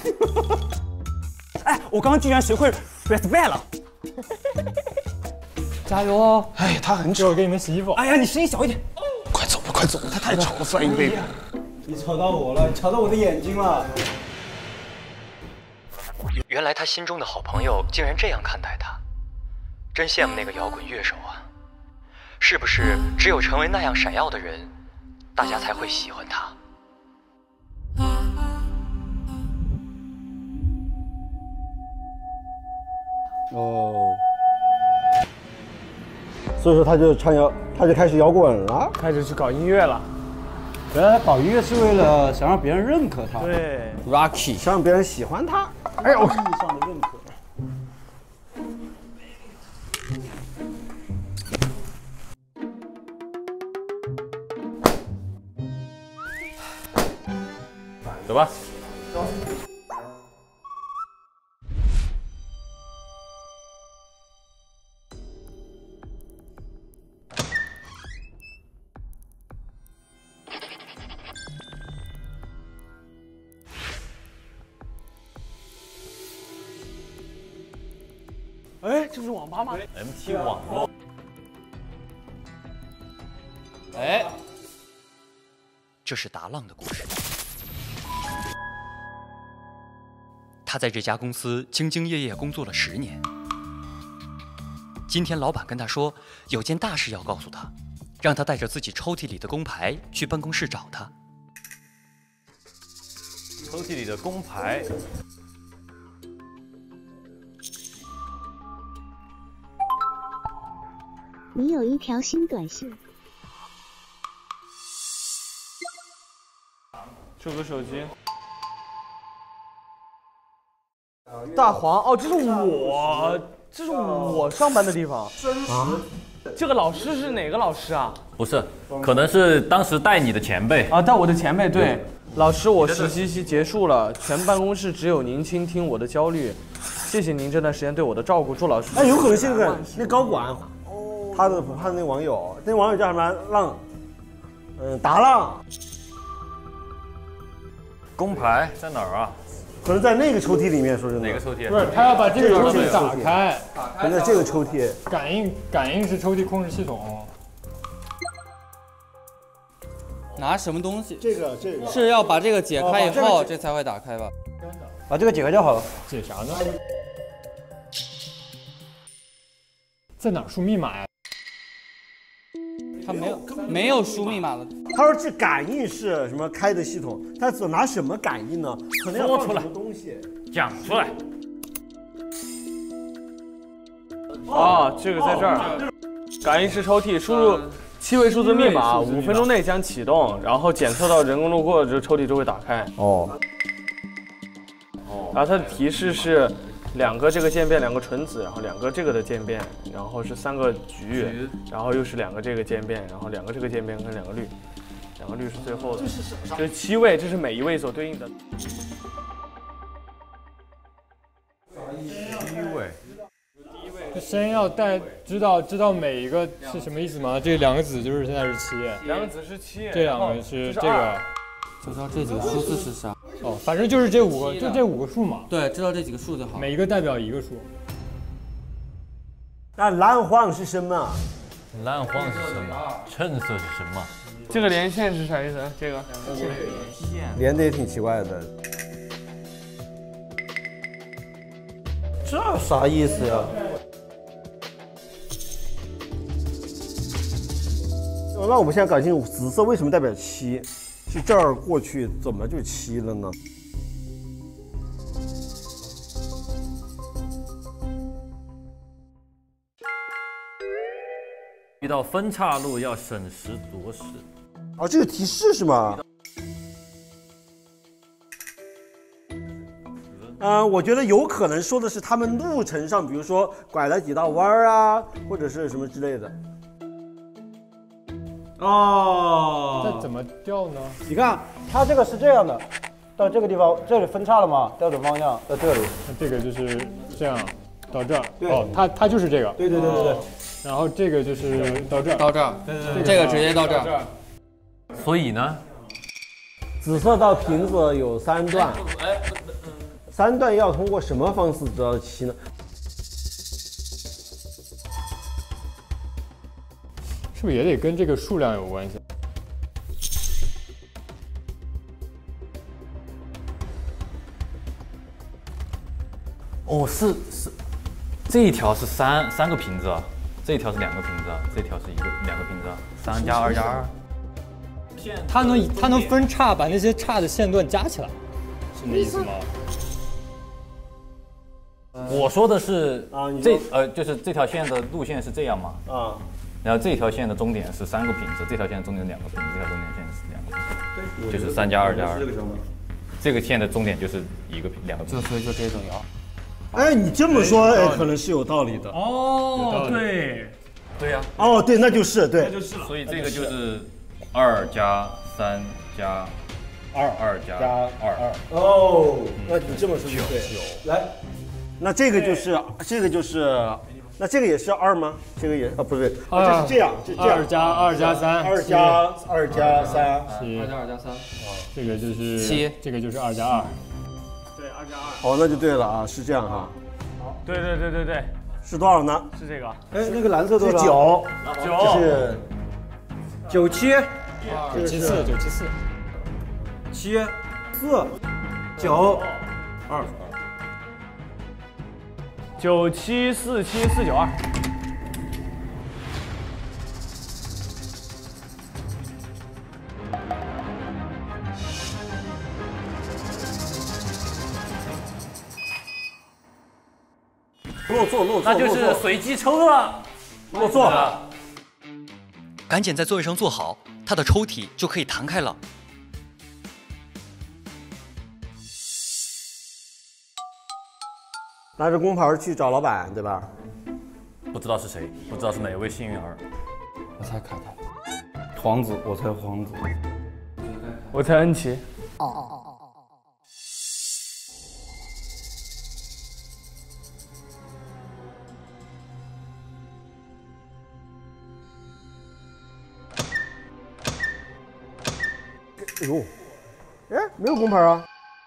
哎，我刚刚居然学会 respect 了。 加油哦！ 哎，他很吵， 我给你们洗衣服。 哎呀，你声音小一点。 快走吧，他太吵了 ，Flying Baby。 你吵到我了，你吵到我的眼睛了。 原来他心中的好朋友竟然这样看待他，真羡慕那个摇滚乐手啊！是不是只有成为那样闪耀的人，大家才会喜欢他？ 哦，所以说他就开始摇滚了， 开始去搞音乐了。 原来他搞音乐是为了想让别人认可他， 对 ，Rocky 想让别人喜欢他。 哎呦，意义上的认可。 走吧。 哎，这不是网吧吗 ？MT 网络。 哎，这是达浪的故事。他在这家公司兢兢业业工作了10年。今天老板跟他说，有件大事要告诉他，让他带着自己抽屉里的工牌去办公室找他。 抽屉里的工牌。 你有一条新短信。 这个手机。 大黄哦，这是我上班的地方啊。这个老师是哪个老师啊？ 不是，可能是当时带你的前辈啊，带我的前辈。对，老师，我实习期结束了，全办公室只有您倾听我的焦虑，谢谢您这段时间对我的照顾，祝老师。 哎，有可能是那高管，他的那网友，那网友叫什么？浪，达浪。 工牌在哪儿啊？ 可能在那个抽屉里面，说真的。 哪个抽屉？ 不是，他要把这个抽屉打开。 可能在这个抽屉。 感应是抽屉控制系统。 拿什么东西？ 这个是要把这个解开以后，这才会打开吧？ 把这个解开就好了。 解啥呢？在哪儿输密码呀？ 他没有输密码的。 他说这感应是什么开的系统？他拿什么感应呢？可能要放什么东西？ 讲出来。 啊，这个在这儿。感应式抽屉，输入7位数字密码，5分钟内将启动，然后检测到人工路过，这抽屉就会打开。然后它的提示是2个这个渐变，2个纯子，然后2个这个的渐变，然后是3个橘，然后又是2个这个渐变，然后2个这个渐变跟2个绿，2个绿是最后的。这是7位，这是每一位所对应的。 7位。 先要知道每一个是什么意思吗？这2个子就是现在是7，2 个子是7， 这2个是这个， 就知道这几个数字是啥。 哦，反正就是这5个，就这5个数嘛。 对，知道这几个数就好。 每一个代表一个数。 那蓝黄是什么？ 蓝黄是什么？橙色是什么？ 这个连线是啥意思？这个连的也挺奇怪的。 这啥意思呀？ 那我们现在搞清楚紫色为什么代表7，是这儿过去怎么就7了呢？ 遇到分岔路要审时度势。 哦，这个提示是吗？我觉得有可能说的是他们路程上，比如说拐了几道弯儿啊，或者是什么之类的。 哦， 那怎么调呢？ 你看，它这个是这样的，到这个地方，这里分叉了嘛，调整方向到这里。 那这个就是这样，到这儿。哦，它就是这个。 对。 然后这个就是到这儿。 到这儿。对，这个直接到这儿。 所以呢， 紫色到瓶子有3段，3段要通过什么方式得到7呢？ 是不是也得跟这个数量有关系？ 哦，是，这一条是三个瓶子啊，这一条是2个瓶子啊，这一条是2个瓶子啊，3加2加2。 它能分叉，把那些叉的线段加起来，是那意思吗？ 我说的是就是这条线的路线是这样嘛？然后这条线的终点是3个瓶子，这条线的终点2个瓶子，这条终点线是2个瓶子，就是3加2加2。这个线的终点就是2个瓶子。 所以就这种摇。 哎，你这么说，哎，可能是有道理的。 哦， 对呀。 哦，对，那就是对。 所以这个就是2加3加2加2。 哦，那你这么说就对。来，那这个就是那这个也是2吗？这个也不对，这是这样 ，2加2加3 ，2加2加3，2 加2加3， 这个就是 7， 这个就是2加2， 对，2加2。 哦，那就对了啊，是这样哈。 好，对， 是多少呢？ 是这个。 哎，那个蓝色多少 ？9， 这是97， 974， 7 4 9 2。 9747492。 落座， 那就是随机抽了。 落座。 赶紧在座位上坐好，他的抽屉就可以弹开了。 拿着工牌去找老板，对吧？ 不知道是谁，不知道是哪位幸运儿。 我猜卡塔，皇子，我猜皇子， 我猜恩琪。 哎呦，哎，没有工牌啊！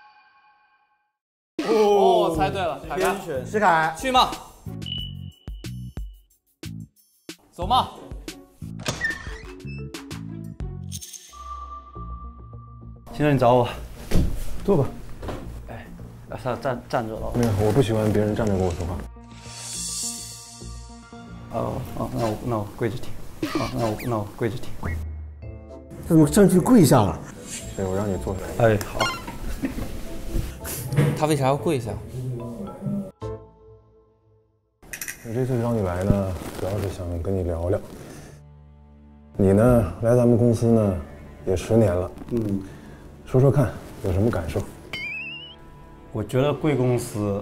哦，猜对了，凯凯， 石凯， 去吗？走吗？ 先生，你找我， 坐吧。 哎，站着了。 没有，我不喜欢别人站着跟我说话。 那我跪着听。那我跪着听。 他怎么上去跪下了？ 对，我让你坐下来。 哎，好。 他为啥要跪下？ 我这次找你来呢，主要是想跟你聊聊。你呢，来咱们公司呢，也10年了。说说看，有什么感受？ 我觉得贵公司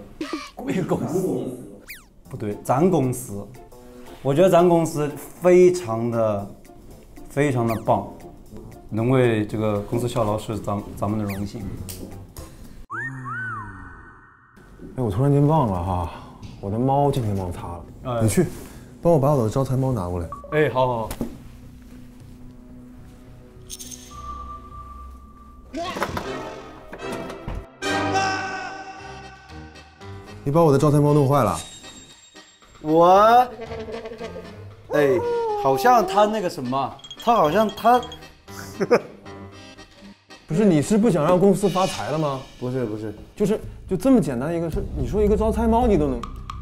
不对，咱公司，我觉得咱公司非常的棒，能为这个公司效劳是咱们的荣幸。 哎，我突然间忘了哈，我的猫今天忘擦了。你去，帮我把我的招财猫拿过来。 哎，好。 你把我的招财猫弄坏了。 哎，好像他那个什么，他不是，你是不想让公司发财了吗？ 不是， 就这么简单一个事，你说一个招财猫你都能。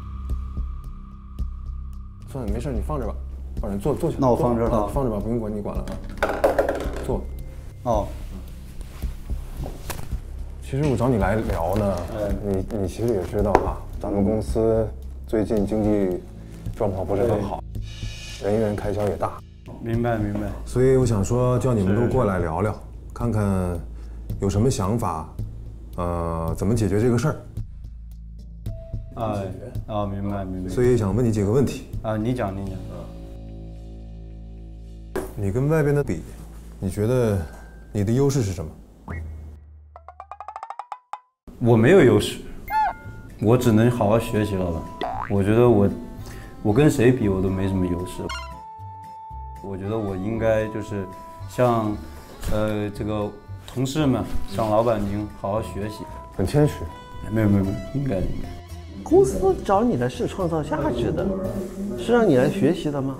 算了，没事，你放着吧，放着坐下。 那我放这儿了， 放着吧，不用管你管了啊。坐。 哦。 其实我找你来聊呢，你其实也知道啊，咱们公司最近经济状况不是很好，人员开销也大。 明白。 所以我想说，叫你们都过来聊聊，看看有什么想法，怎么解决这个事儿。 明白。 所以想问你几个问题。 你讲。 你跟外边的比，你觉得你的优势是什么？ 我没有优势，我只能好好学习，老板。我觉得我跟谁比我都没什么优势。我觉得我应该就是向这个同事们，向老板您好好学习。 很谦虚。 没有，应该。 公司找你来是创造价值的，是让你来学习的吗？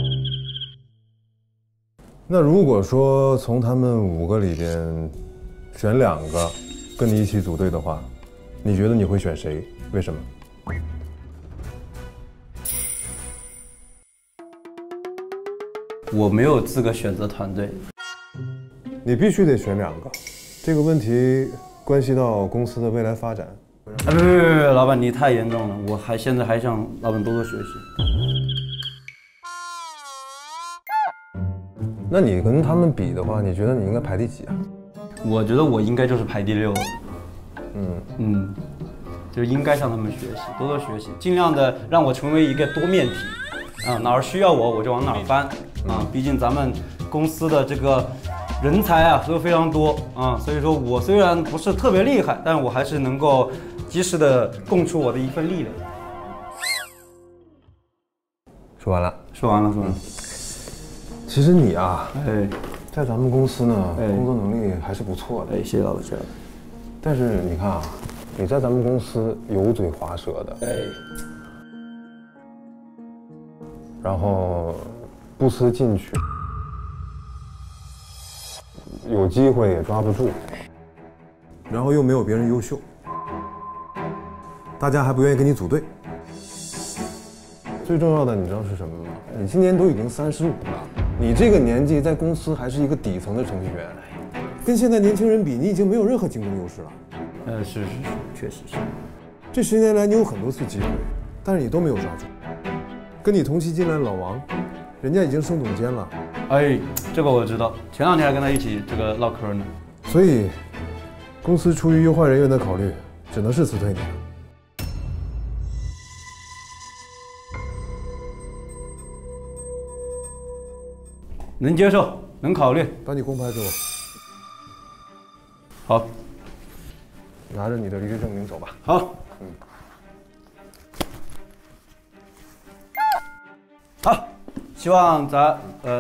那如果说从他们5个里边选2个跟你一起组队的话，你觉得你会选谁？为什么？ 我没有资格选择团队。 你必须得选2个，这个问题关系到公司的未来发展。 别，老板你太严重了，我现在还向老板多多学习。 那你跟他们比的话，你觉得你应该排第几啊？ 我觉得我应该就是排第6。就应该向他们学习，多多学习，尽量的让我成为一个多面体。哪儿需要我就往哪儿搬。毕竟咱们公司的这个人才都非常多所以说我虽然不是特别厉害，但我还是能够及时的供出我的一份力量。 说完了。其实你在咱们公司呢，工作能力还是不错的。 谢谢老板。 但是你看你在咱们公司油嘴滑舌的，然后不思进取，有机会也抓不住，然后又没有别人优秀，大家还不愿意跟你组队。最重要的你知道是什么吗？你今年都已经35了，你这个年纪在公司还是一个底层的程序员，跟现在年轻人比，你已经没有任何竞争优势了。 是，确实是。 这10年来你有很多次机会，但是你都没有抓住。跟你同期进来老王，人家已经升总监了。 这个我知道，前2天还跟他一起这个唠嗑呢。 所以，公司出于优化人员的考虑，只能是辞退你了。 能接受，能考虑。 把你工牌给我。 好， 拿着你的离职证明走吧。 好。好，希望咱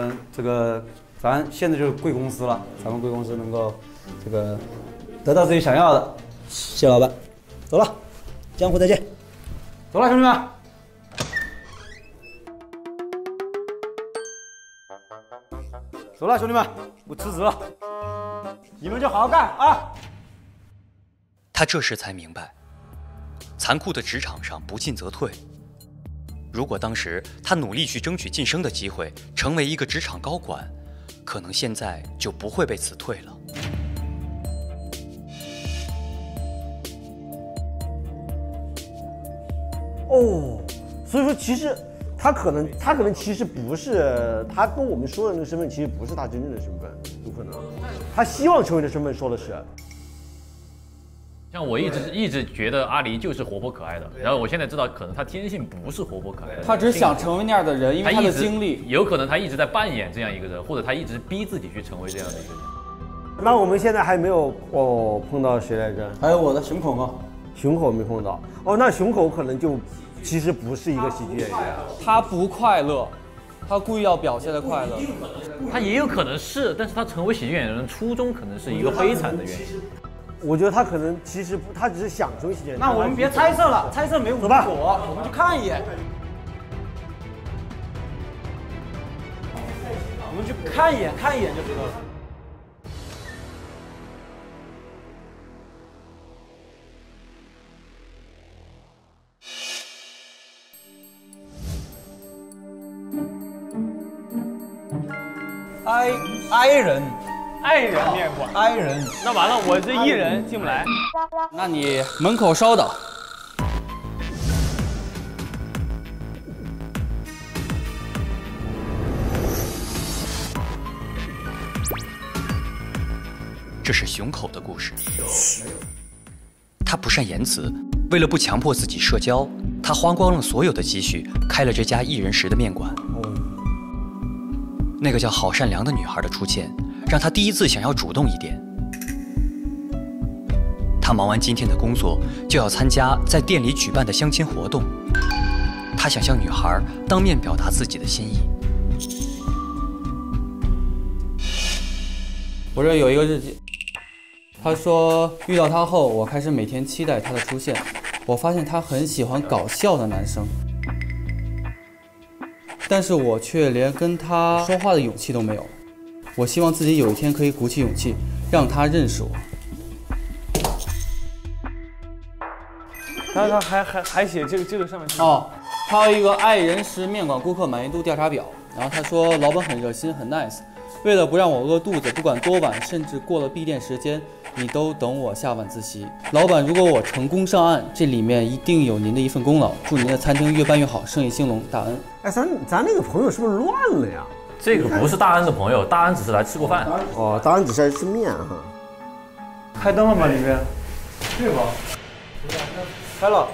现在就是贵公司了，咱们贵公司能够得到自己想要的。谢老板，走了，江湖再见。走了，兄弟们。走了，兄弟们，我辞职了，你们就好好干啊！ 他这时才明白，残酷的职场上不进则退。如果当时他努力去争取晋升的机会，成为一个职场高管，可能现在就不会被辞退了。 哦，所以说其实他可能其实不是他跟我们说的那个身份，其实不是他真正的身份，有可能他希望成为的身份说的是。 像我一直觉得阿离就是活泼可爱的，然后我现在知道，可能他天性不是活泼可爱的， 他只是想成为那样的人，因为他的经历， 有可能他一直在扮演这样一个人，或者他一直逼自己去成为这样的一个人。 那我们现在还没有碰到谁来着？ 还有我的熊口吗？ 熊口没碰到。哦，那熊口可能就其实不是一个喜剧演员， 他不快乐，他故意要表现的快乐。 他也有可能是，但是他成为喜剧演员的初衷可能是一个悲惨的原因。 我觉得他可能其实他只是想成为喜剧演员。 那我们别猜测了，猜测没有果，我们去看一眼。我们去看一眼就知道了。 爱人面馆， 爱人。 那完了，我这艺人进不来。 那你门口稍等。 这是熊口的故事。他不善言辞，为了不强迫自己社交，他花光了所有的积蓄，开了这家一人食的面馆。那个叫郝善良的女孩的出现，让他第一次想要主动一点。他忙完今天的工作，就要参加在店里举办的相亲活动。他想向女孩当面表达自己的心意。 我这有一个日记，他说遇到他后，我开始每天期待他的出现。我发现他很喜欢搞笑的男生，但是我却连跟他说话的勇气都没有。我希望自己有一天可以鼓起勇气，让他认识我。 他还写这个上面哦，他有一个爱人食面馆顾客满意度调查表，然后他说老板很热心，很 nice。为了不让我饿肚子，不管多晚，甚至过了闭店时间，你都等我下晚自习。老板，如果我成功上岸，这里面一定有您的一份功劳。祝您的餐厅越办越好，生意兴隆，大恩。 哎，咱那个朋友是不是乱了呀？ 这个不是大恩的朋友，大恩只是来吃过饭。 哦，大恩只是来吃面哈。 开灯了吗？里面？对吧？开了。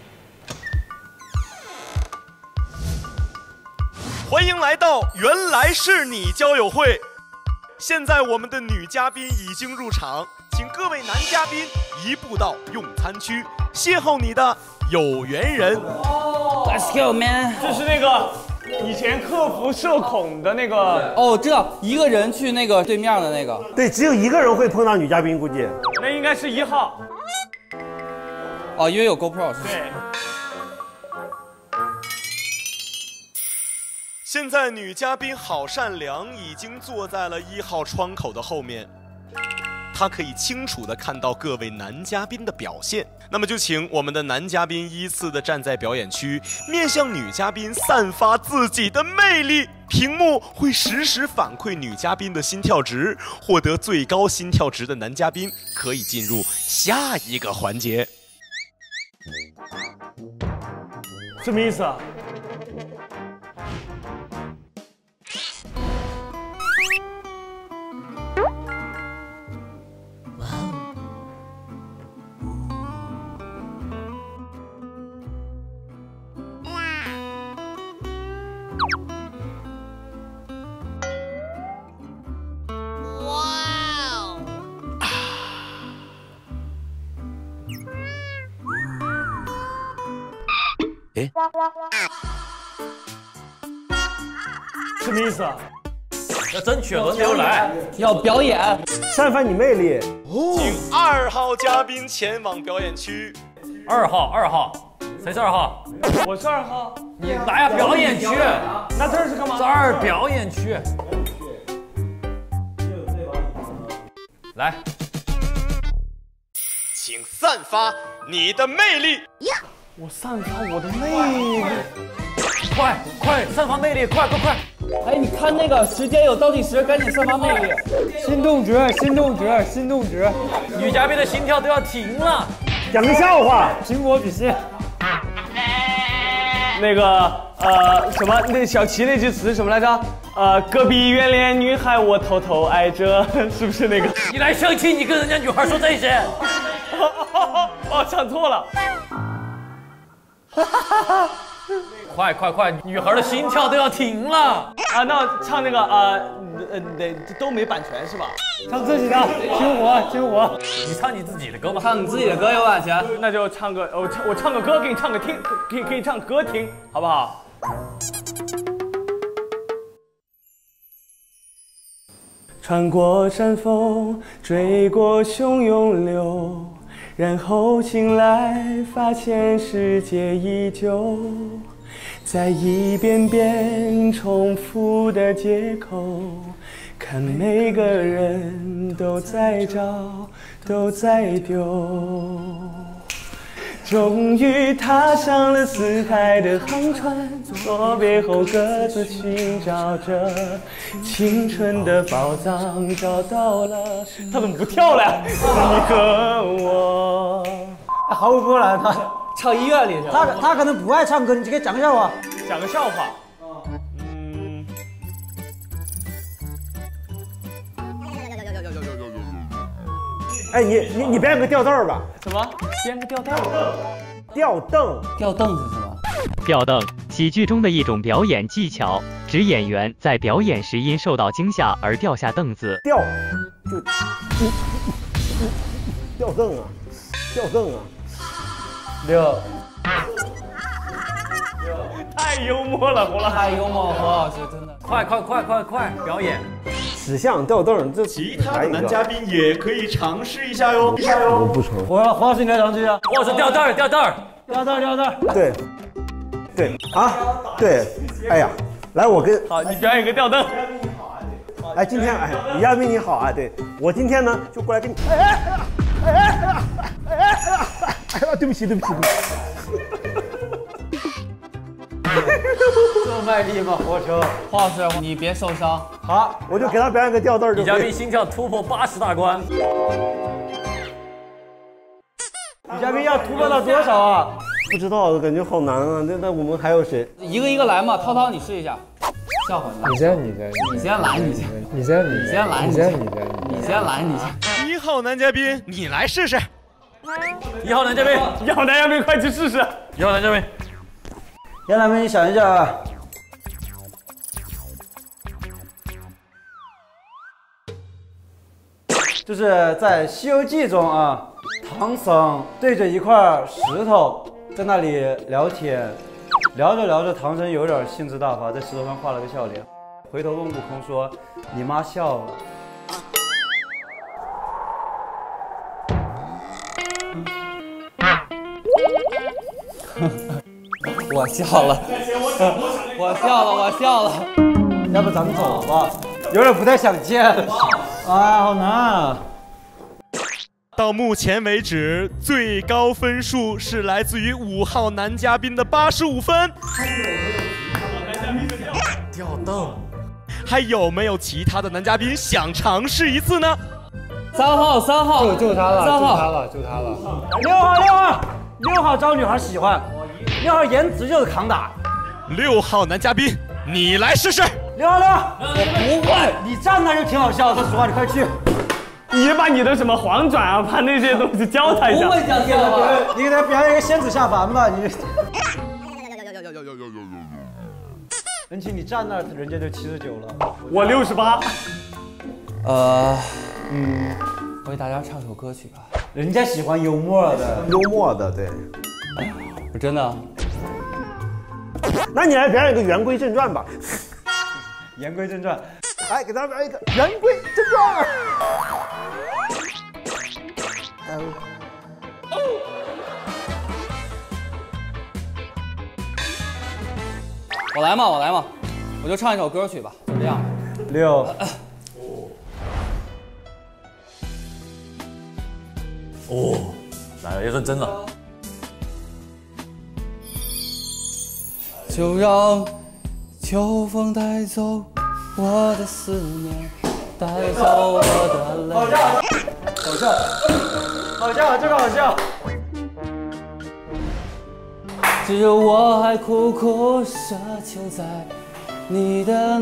欢迎来到原来是你交友会。现在我们的女嘉宾已经入场，请各位男嘉宾移步到用餐区，邂逅你的有缘人。 Let's go, man！ 这是那个以前克服社恐的那个。 哦，我知道，一个人去那个对面的那个。 对，只有一个人会碰到女嘉宾，估计。 那应该是1号。 哦，因为有 GoPro 是。 对。 现在女嘉宾郝善良已经坐在了1号窗口的后面，她可以清楚地看到各位男嘉宾的表现。那么就请我们的男嘉宾依次地站在表演区，面向女嘉宾散发自己的魅力。屏幕会实时反馈女嘉宾的心跳值，获得最高心跳值的男嘉宾可以进入下一个环节。 什么意思啊？ 什么意思啊？要争取轮流来， 要表演， 散发你魅力。 请2号嘉宾前往表演区。 2号，谁是2号？ 我是2号。 你来啊，表演区。 那这儿是干嘛？ 这儿表演区。来， 请散发你的魅力。 我散发我的魅力。 快，散发魅力，快！ 哎，你看那个时间有倒计时，赶紧散发魅力。 心动值， 女嘉宾的心跳都要停了。 讲个笑话， 苹果笔芯。 那个什么，那小齐那句词什么来着？隔壁圆脸女孩我偷偷爱着，是不是那个？ 你来相亲，你跟人家女孩说这些？ 哦，唱错了。 快！女孩的心跳都要停了啊！那唱那个都没版权是吧？ 唱自己的，听我。 你唱你自己的歌吗？ 唱你自己的歌有版权， 那就唱个我唱个歌给你唱个听，给你唱歌听，好不好？穿过山峰，追过汹涌流，然后醒来，发现世界依旧。在一遍遍重复的街口，看每个人都在找，都在丢。终于踏上了四海的航船，作别后各自寻找着青春的宝藏，找到了。他怎么不跳了呀？你和我。 毫无波澜，他唱医院里去了。他可能不爱唱歌，你就给讲个笑话。 讲个笑话。 哎，你编个吊凳吧。 什么？编个吊凳？ 吊凳是什么？ 吊凳，喜剧中的一种表演技巧，指演员在表演时因受到惊吓而掉下凳子。 吊凳啊！6， 太幽默了，胡老师， 太幽默，胡老师真的。 快，表演！ 指向吊凳，这其他的男嘉宾也可以尝试一下哟。 我不成。胡老师，你来尝试一下。 我是吊凳。 对啊，对，哎呀，来我跟好，你表演个吊凳。 哎，今天女嘉宾你好啊，对我今天呢就过来跟你，对不起。 这么卖力吗？火车，黄老师，你别受伤。 好，我就给他表演个吊凳。 女嘉宾心跳突破80大关。 女嘉宾要突破到多少啊？不知道，感觉好难啊。那我们还有谁？ 一个一个来嘛。涛，你试一下。笑话你先来。 1 号男嘉宾，你来试试。 1号男嘉宾， 快去试试。 1号男嘉宾， 杨男嘉宾，你想一下啊。就是在《西游记》中啊，唐僧对着一块石头在那里聊天，聊着，唐僧有点兴致大发，在石头上画了个笑脸，回头问悟空说：“你妈笑了。” 我笑了， 要不咱们走吧？有点不太想见了。啊，好难啊！ 到目前为止，最高分数是来自于5号男嘉宾的85分。 吊凳， 还有没有其他的男嘉宾想尝试一次呢 ？3号， 就他了。 6号招女孩喜欢，6号颜值就是扛打。 6号男嘉宾，你来试试。 6号，我不会，你站那就挺好笑的。说实话，你快去。 你把你的什么黄转啊，把那些东西教他一下。 不会讲电话， 你给他表演一个仙子下凡吧，你。文琪，你站那，人家就79了， 我68。 我给大家唱首歌曲吧。 人家喜欢幽默的，对。 我真的。 那你来表演个言归正传吧。 言归正传， 来给大家表演一个言归正传。 我来嘛，我就唱一首歌曲吧，就这样吧。 6。 哦，来了，要认真了。 就让秋风带走我的思念，带走我的泪。 好笑，这个好笑。 只有我还苦苦奢求在你等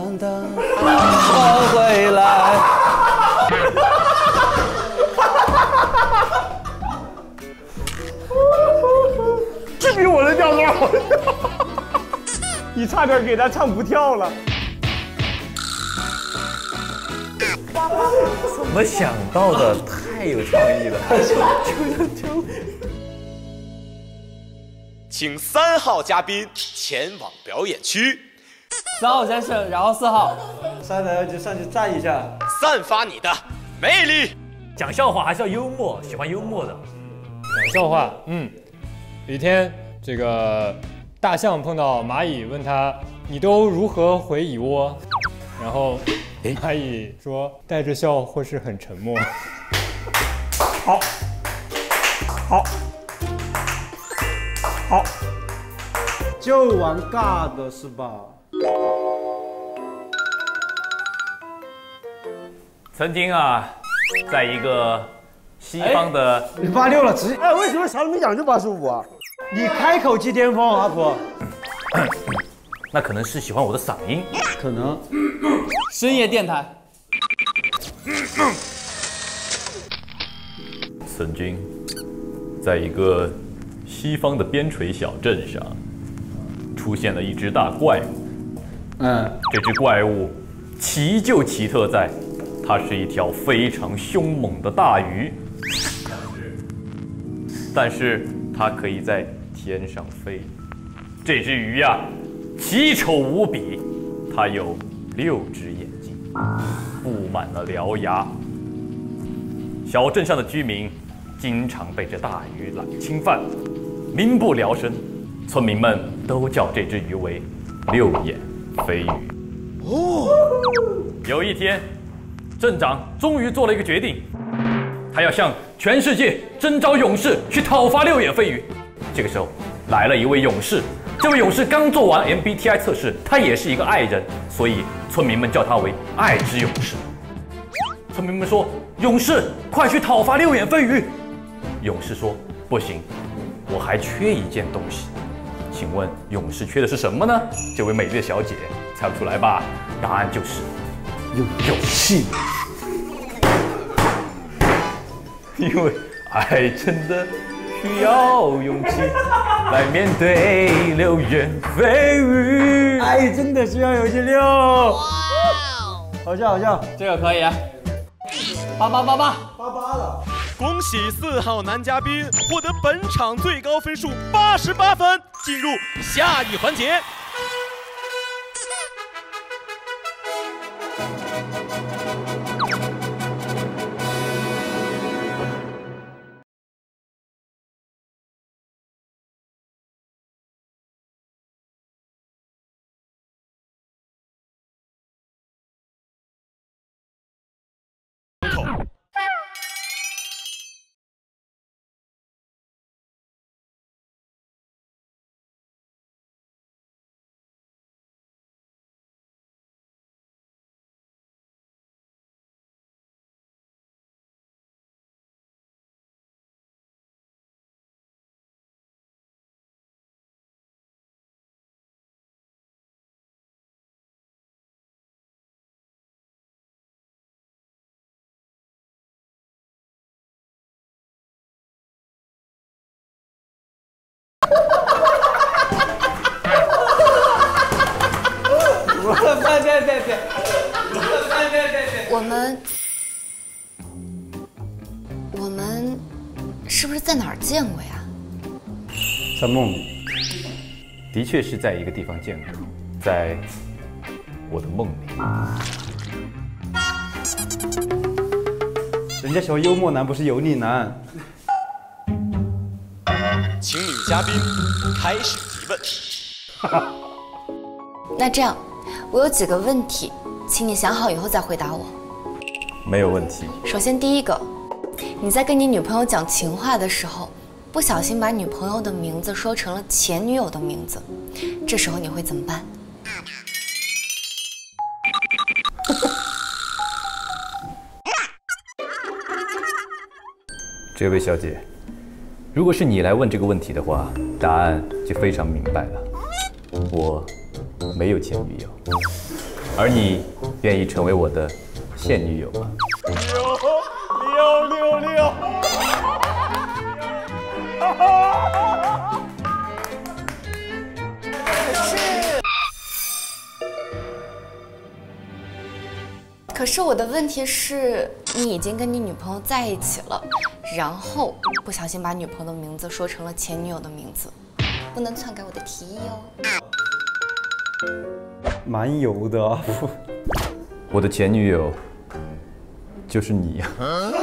我回来。 这比我的调子好笑，你差点给他唱不跳了。 怎么想到的？太有创意了！ 请3号嘉宾前往表演区。 3号先生，然后4号。 3号就上去站一下， 散发你的魅力。 讲笑话还是要幽默，喜欢幽默的。 讲笑话，有一天，这个大象碰到蚂蚁，问他：“你都如何回蚁窝？”然后蚂蚁说：“带着笑或是很沉默。” 好，就玩尬的是吧？ 曾经啊，在一个西方的， 你86了，直接为什么啥都没讲就85啊？ 你开口即巅峰，阿婆。 那可能是喜欢我的嗓音， 可能。 深夜电台。 曾经，在一个西方的边陲小镇上，出现了一只大怪物。这只怪物奇就奇特在，它是一条非常凶猛的大鱼，但是它可以在天上飞。这只鱼呀，奇丑无比，它有6只眼睛，布满了獠牙。小镇上的居民经常被这大鱼侵犯，民不聊生。村民们都叫这只鱼为6眼飞鱼。有一天，镇长终于做了一个决定，他要向全世界征召勇士去讨伐6眼飞鱼。这个时候，来了一位勇士。这位勇士刚做完 MBTI 测试，他也是一个爱人，所以村民们叫他为爱之勇士。村民们说：“勇士，快去讨伐6眼飞鱼！”勇士说：“不行，我还缺一件东西。”请问勇士缺的是什么呢？这位美丽的小姐猜不出来吧？答案就是勇气。因为爱真的需要勇气来面对6眼飞鱼。 爱真的需要勇气6。好笑， 这个可以。88 了。 恭喜4号男嘉宾获得本场最高分数88分，进入下一环节。 别！ 我们是不是在哪儿见过呀？ 在梦里。 的确是在一个地方见过，在我的梦里。 人家喜欢幽默男，不是油腻男。 请女嘉宾开始提问。 那这样，我有几个问题，请你想好以后再回答我。 没有问题。 首先第一个，你在跟你女朋友讲情话的时候，不小心把女朋友的名字说成了前女友的名字，这时候你会怎么办？ 这位小姐，如果是你来问这个问题的话，答案就非常明白了。我没有前女友，而你愿意成为我的现女友吗？ 666。 可是我的问题是，你已经跟你女朋友在一起了，然后不小心把女朋友的名字说成了前女友的名字，不能篡改我的提议哦。 蛮油的啊。 我的前女友就是你呀。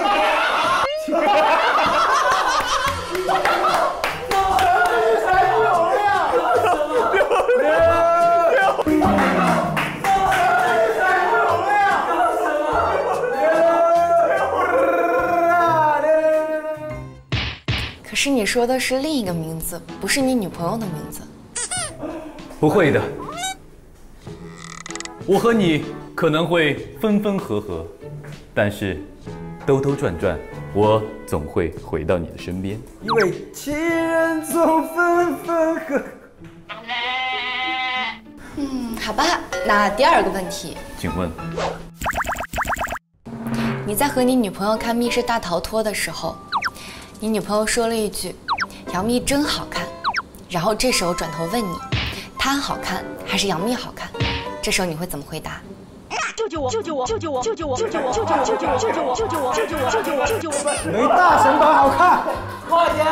可是你说的是另一个名字，不是你女朋友的名字。 不会的，我和你可能会分分合合，但是兜兜转转，我总会回到你的身边。 因为情人总分分合合。 好吧，那第二个问题， 请问， 你在和你女朋友看《密室大逃脱》的时候，你女朋友说了一句“杨幂真好看”，然后这时候转头问你，她好看还是杨幂好看？这时候你会怎么回答？ 救救我！救救我！救救我！救救我！救救我！救救我！救救我！救救我！救救我！救救我！救救我！救救我！ 没大神版好看， 快点！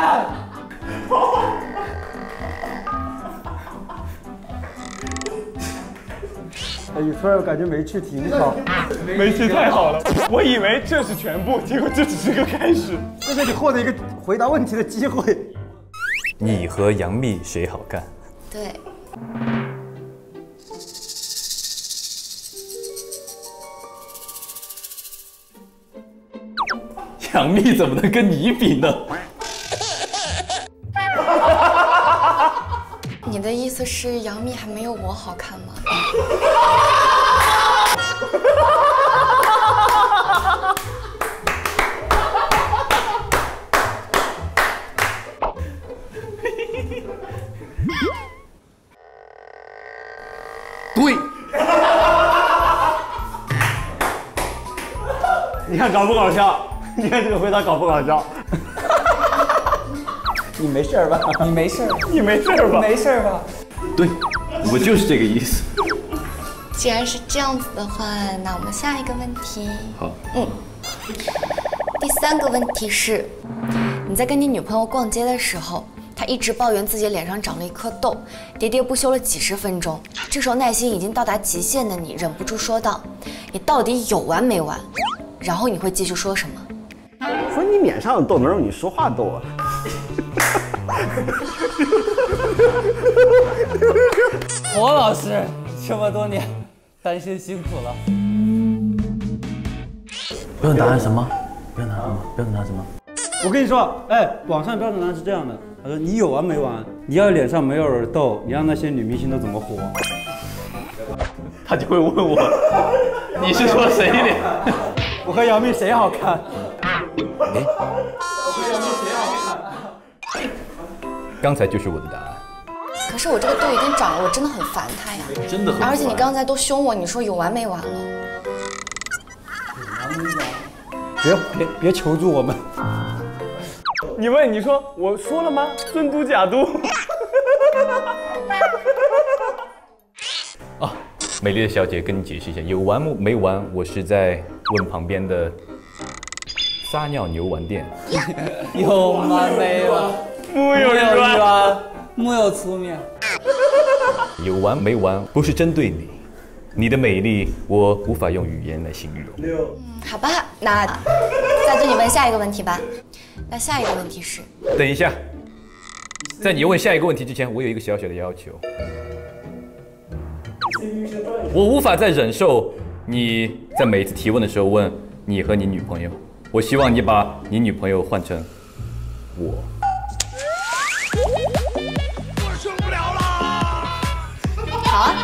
哎，突然感觉没去挺好， 没去太好了，我以为这是全部，结果这只是个开始。 这是你获得一个回答问题的机会。 你和杨幂谁好看？ 对。 杨幂怎么能跟你比呢？ 你的意思是杨幂还没有我好看吗？ 对。你看搞不搞笑？你看这个回答搞不搞笑？你没事吧？ 你没事， 你没事吧？ 没事吧？ 对，我就是这个意思。 既然是这样子的话，那我们下一个问题。 好。 第三个问题是，你在跟你女朋友逛街的时候，她一直抱怨自己脸上长了一颗痘，喋喋不休了几十分钟。这时候耐心已经到达极限的你，忍不住说道：“你到底有完没完？”然后你会继续说什么？ 说你脸上的痘能让你说话痘啊？ 黄老师，这么多年单身辛苦了。 标准答案什么？标准答案什么？标准答案什么？ 我跟你说，哎，网上标准答案是这样的，他说你有完没完？你要脸上没有痘，你让那些女明星都怎么活？ 他就会问我，你是说谁脸？ 我和杨幂谁好看？ 刚才就是我的答案。 可是我这个痘已经长了，我真的很烦他呀。 真的很烦。 而且你刚才都凶我，你说有完没完了？ 别求助我们。 你说我说了吗？尊嘟假嘟。 啊，美丽的小姐，跟你解释一下，有完没完？我是在问旁边的撒尿牛丸店。 有完没完？ 木有软， 木有粗面。 有完没完？不是针对你，你的美丽我无法用语言来形容。 好吧，那再对你问下一个问题吧。那下一个问题是， 等一下，在你问下一个问题之前，我有一个小小的要求，我无法再忍受你在每次提问的时候问你和你女朋友，我希望你把你女朋友换成我。 我受不了了。 好啊。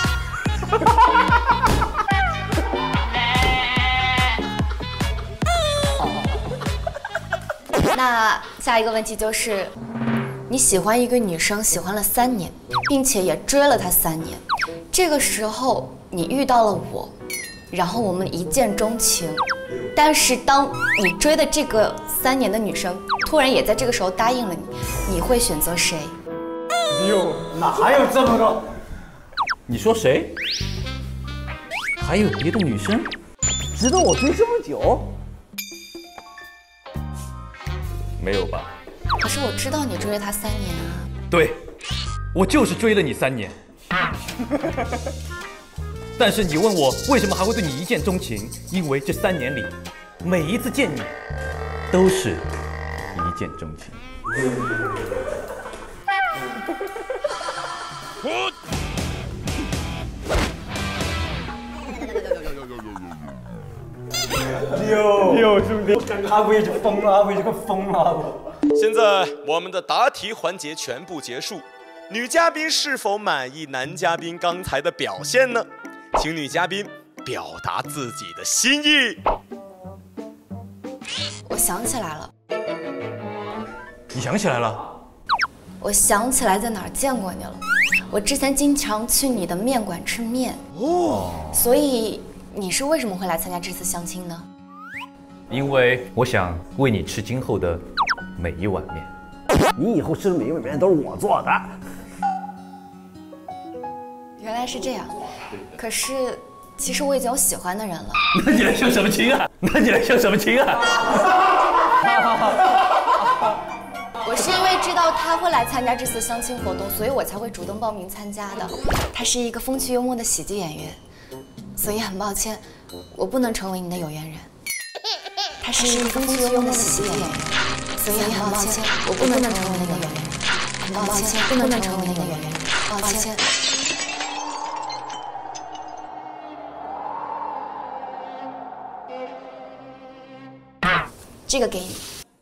那下一个问题就是，你喜欢一个女生，喜欢了3年，并且也追了她3年。这个时候你遇到了我，然后我们一见钟情。但是当你追的这个3年的女生突然也在这个时候答应了你，你会选择谁？ 哟，哪有这么个？ 你说谁？还有别的女生？ 知道我追这么久？ 没有吧？ 可是我知道你追了他3年啊。 对，我就是追了你3年。但是你问我为什么还会对你一见钟情？因为这3年里，每一次见你，都是一见钟情。 哟，兄弟，阿威就疯了，阿威就快疯了。 现在我们的答题环节全部结束，女嘉宾是否满意男嘉宾刚才的表现呢？请女嘉宾表达自己的心意。 我想起来了。 你想起来了？ 我想起来在哪儿见过你了。我之前经常去你的面馆吃面。哦。所以你是为什么会来参加这次相亲呢？ 因为我想为你吃今后的每一碗面。 你以后吃的每一碗面都是我做的。 原来是这样。可是，其实我已经有喜欢的人了。 那你来相什么亲啊？那你来相什么亲啊？ 我是因为知道他会来参加这次相亲活动，所以我才会主动报名参加的。他是一个风趣幽默的喜剧演员，所以很抱歉，我不能成为你的有缘人。他是一个风趣幽默的喜剧演员，所以很抱歉，我不能成为你的有缘人。很抱歉，不能成为你的有缘人。抱歉。这个给你。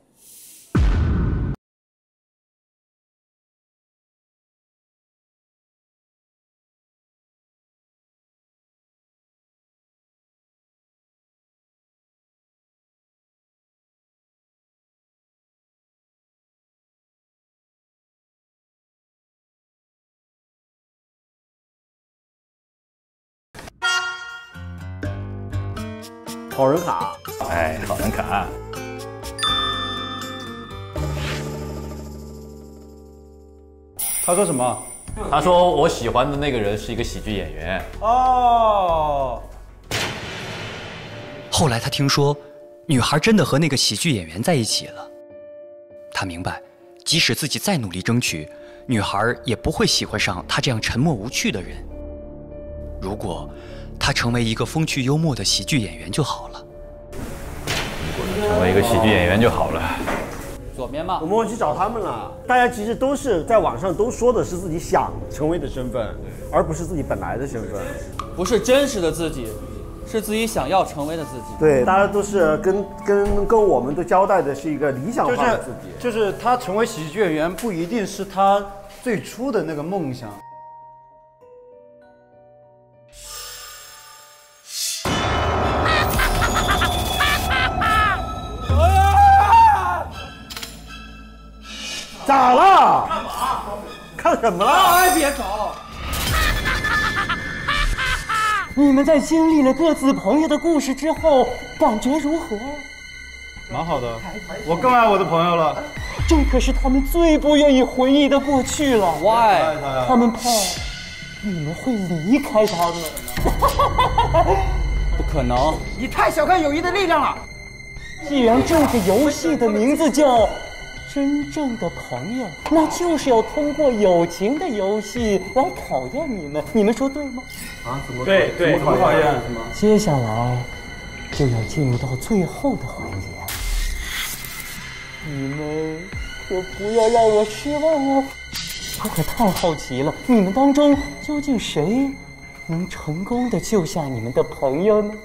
好人卡， 哎，好人卡。 他说什么？ 他说我喜欢的那个人是一个喜剧演员。 哦。 后来他听说，女孩真的和那个喜剧演员在一起了。他明白，即使自己再努力争取，女孩也不会喜欢上他这样沉默无趣的人。如果他成为一个风趣幽默的喜剧演员就好了。 成为一个喜剧演员就好了。 左边吧。 我们去找他们了。大家其实都是在网上都说的是自己想成为的身份，而不是自己本来的身份。 不是真实的自己，是自己想要成为的自己。 对，大家都是跟我们都交代的是一个理想化的自己。 就是他成为喜剧演员不一定是他最初的那个梦想。 咋了？干嘛？看什么了？ 哎，别搞！你们在经历了各自朋友的故事之后，感觉如何？ 蛮好的，我更爱我的朋友了。 这可是他们最不愿意回忆的过去了。 Why？ 他们怕你们会离开他们。 不可能！ 你太小看友谊的力量了。既然这个游戏的名字叫真正的朋友，那就是要通过友情的游戏来考验你们，你们说对吗？ 啊？怎么对？怎么考验？ 是吗？ 接下来就要进入到最后的环节，你们可不要让我失望哦！我可太好奇了，你们当中究竟谁能成功的救下你们的朋友呢？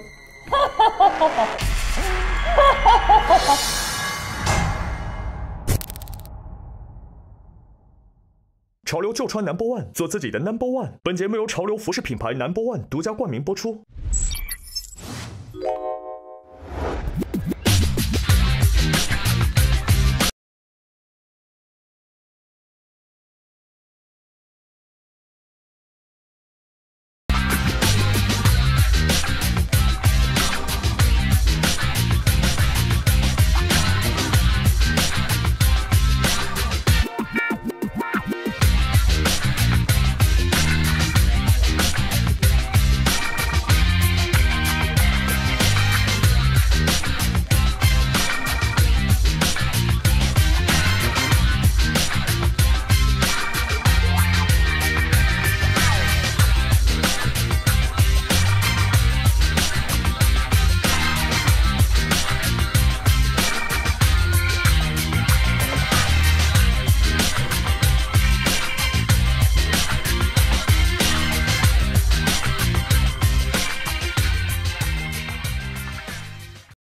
潮流就穿 No.1，做自己的 No.1。本节目由潮流服饰品牌 No.1独家冠名播出。